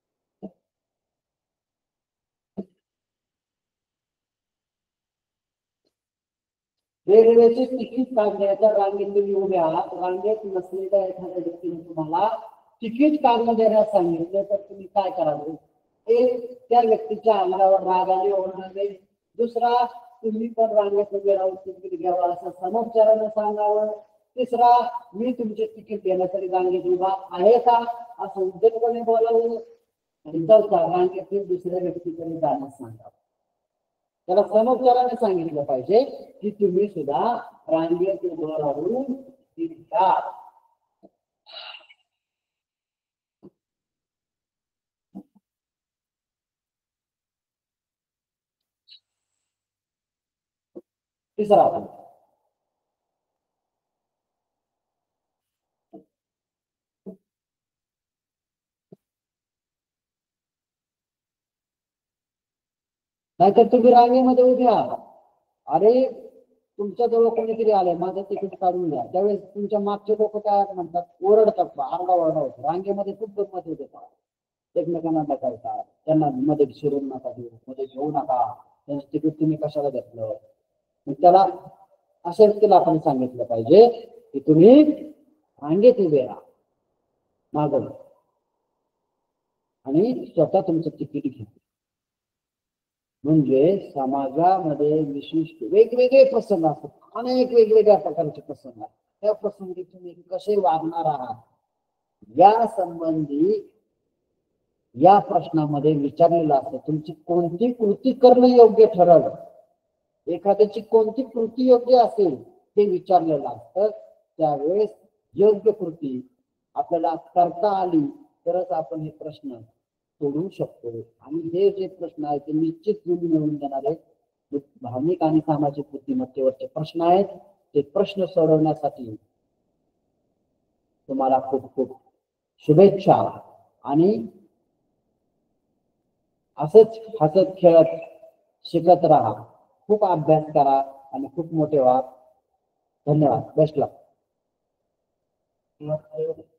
रेल्वेचे तिकीट काढण्याच्या रांगेत तुम्ही उभे आहात, रांगेत नसलेल्या एखाद्या व्यक्तीने तुम्हाला तिकीट काढणं देण्यास सांगितलं तर तुम्ही काय करावे? एक, त्या व्यक्तीच्या अंगावर रागाने ओरडणे. दुसरा, तुम्ही पण रांगेत उभे राहून तिकीट घ्यावं असं समोरच्याला सांगावं. तिसरा, मी तुमचे तिकीट देण्यासाठी रांगेत उभा आहे का असं उद्धटपणे बोलावं. आणि चौथा, रांगेतील दुसऱ्या व्यक्तीकडे जाण्यास सांगावं. त्याला समोरच्याला सांगितलं पाहिजे की तुम्ही सुद्धा रांगेत उभं राहून तिकीट घ्या. तिसरा, नाहीतर तुम्ही रांगेमध्ये उभे आहात, अरे तुमच्या जवळ कोणीतरी आलंय, माझं तिकीट काढून द्या, त्यावेळेस तुमच्या मागचे लोक काय म्हणतात? ओरडतात, आरडा ओरडा होतो. रांगेमध्ये खूप गंमत होते, एकमेकांना ढकलतात, त्यांना मध्ये शिरून नका देऊ, मध्ये घेऊ नका, त्यांचं तिकीट तुम्ही कशाला घेतलं. त्याला अशा व्यक्तीला आपण सांगितलं पाहिजे की तुम्ही रांगेत उभे राहा मागं आणि स्वतः तुमचं तिकीट घ्या. म्हणजे समाजामध्ये विशिष्ट वेगवेगळे प्रसंग असतात, अनेक वेगवेगळ्या प्रकारचे प्रसंग आहेत, त्या प्रसंगी तुम्ही कसे वागणार आहात या संबंधी या प्रश्नामध्ये विचारलेलं असतं तुमची कोणती कृती करणं योग्य ठरल, एखाद्याची कोणती कृती योग्य असेल ते विचारलेलं असतं. त्यावेळेस योग्य कृती आपल्याला करता आली तरच आपण हे प्रश्न सोडवू शकतो. आणि हे जे प्रश्न आहेत ते निश्चित गुण मिळवून देणारे भावनिक आणि सामाजिक बुद्धिमत्तेवरचे प्रश्न आहेत. ते प्रश्न सोडवण्यासाठी तुम्हाला खूप खूप शुभेच्छा. आणि असंच हसत खेळत शिकत राहा, खूप अभ्यास करा आणि खूप मोठे व्हा. धन्यवाद. बेस्ट लक.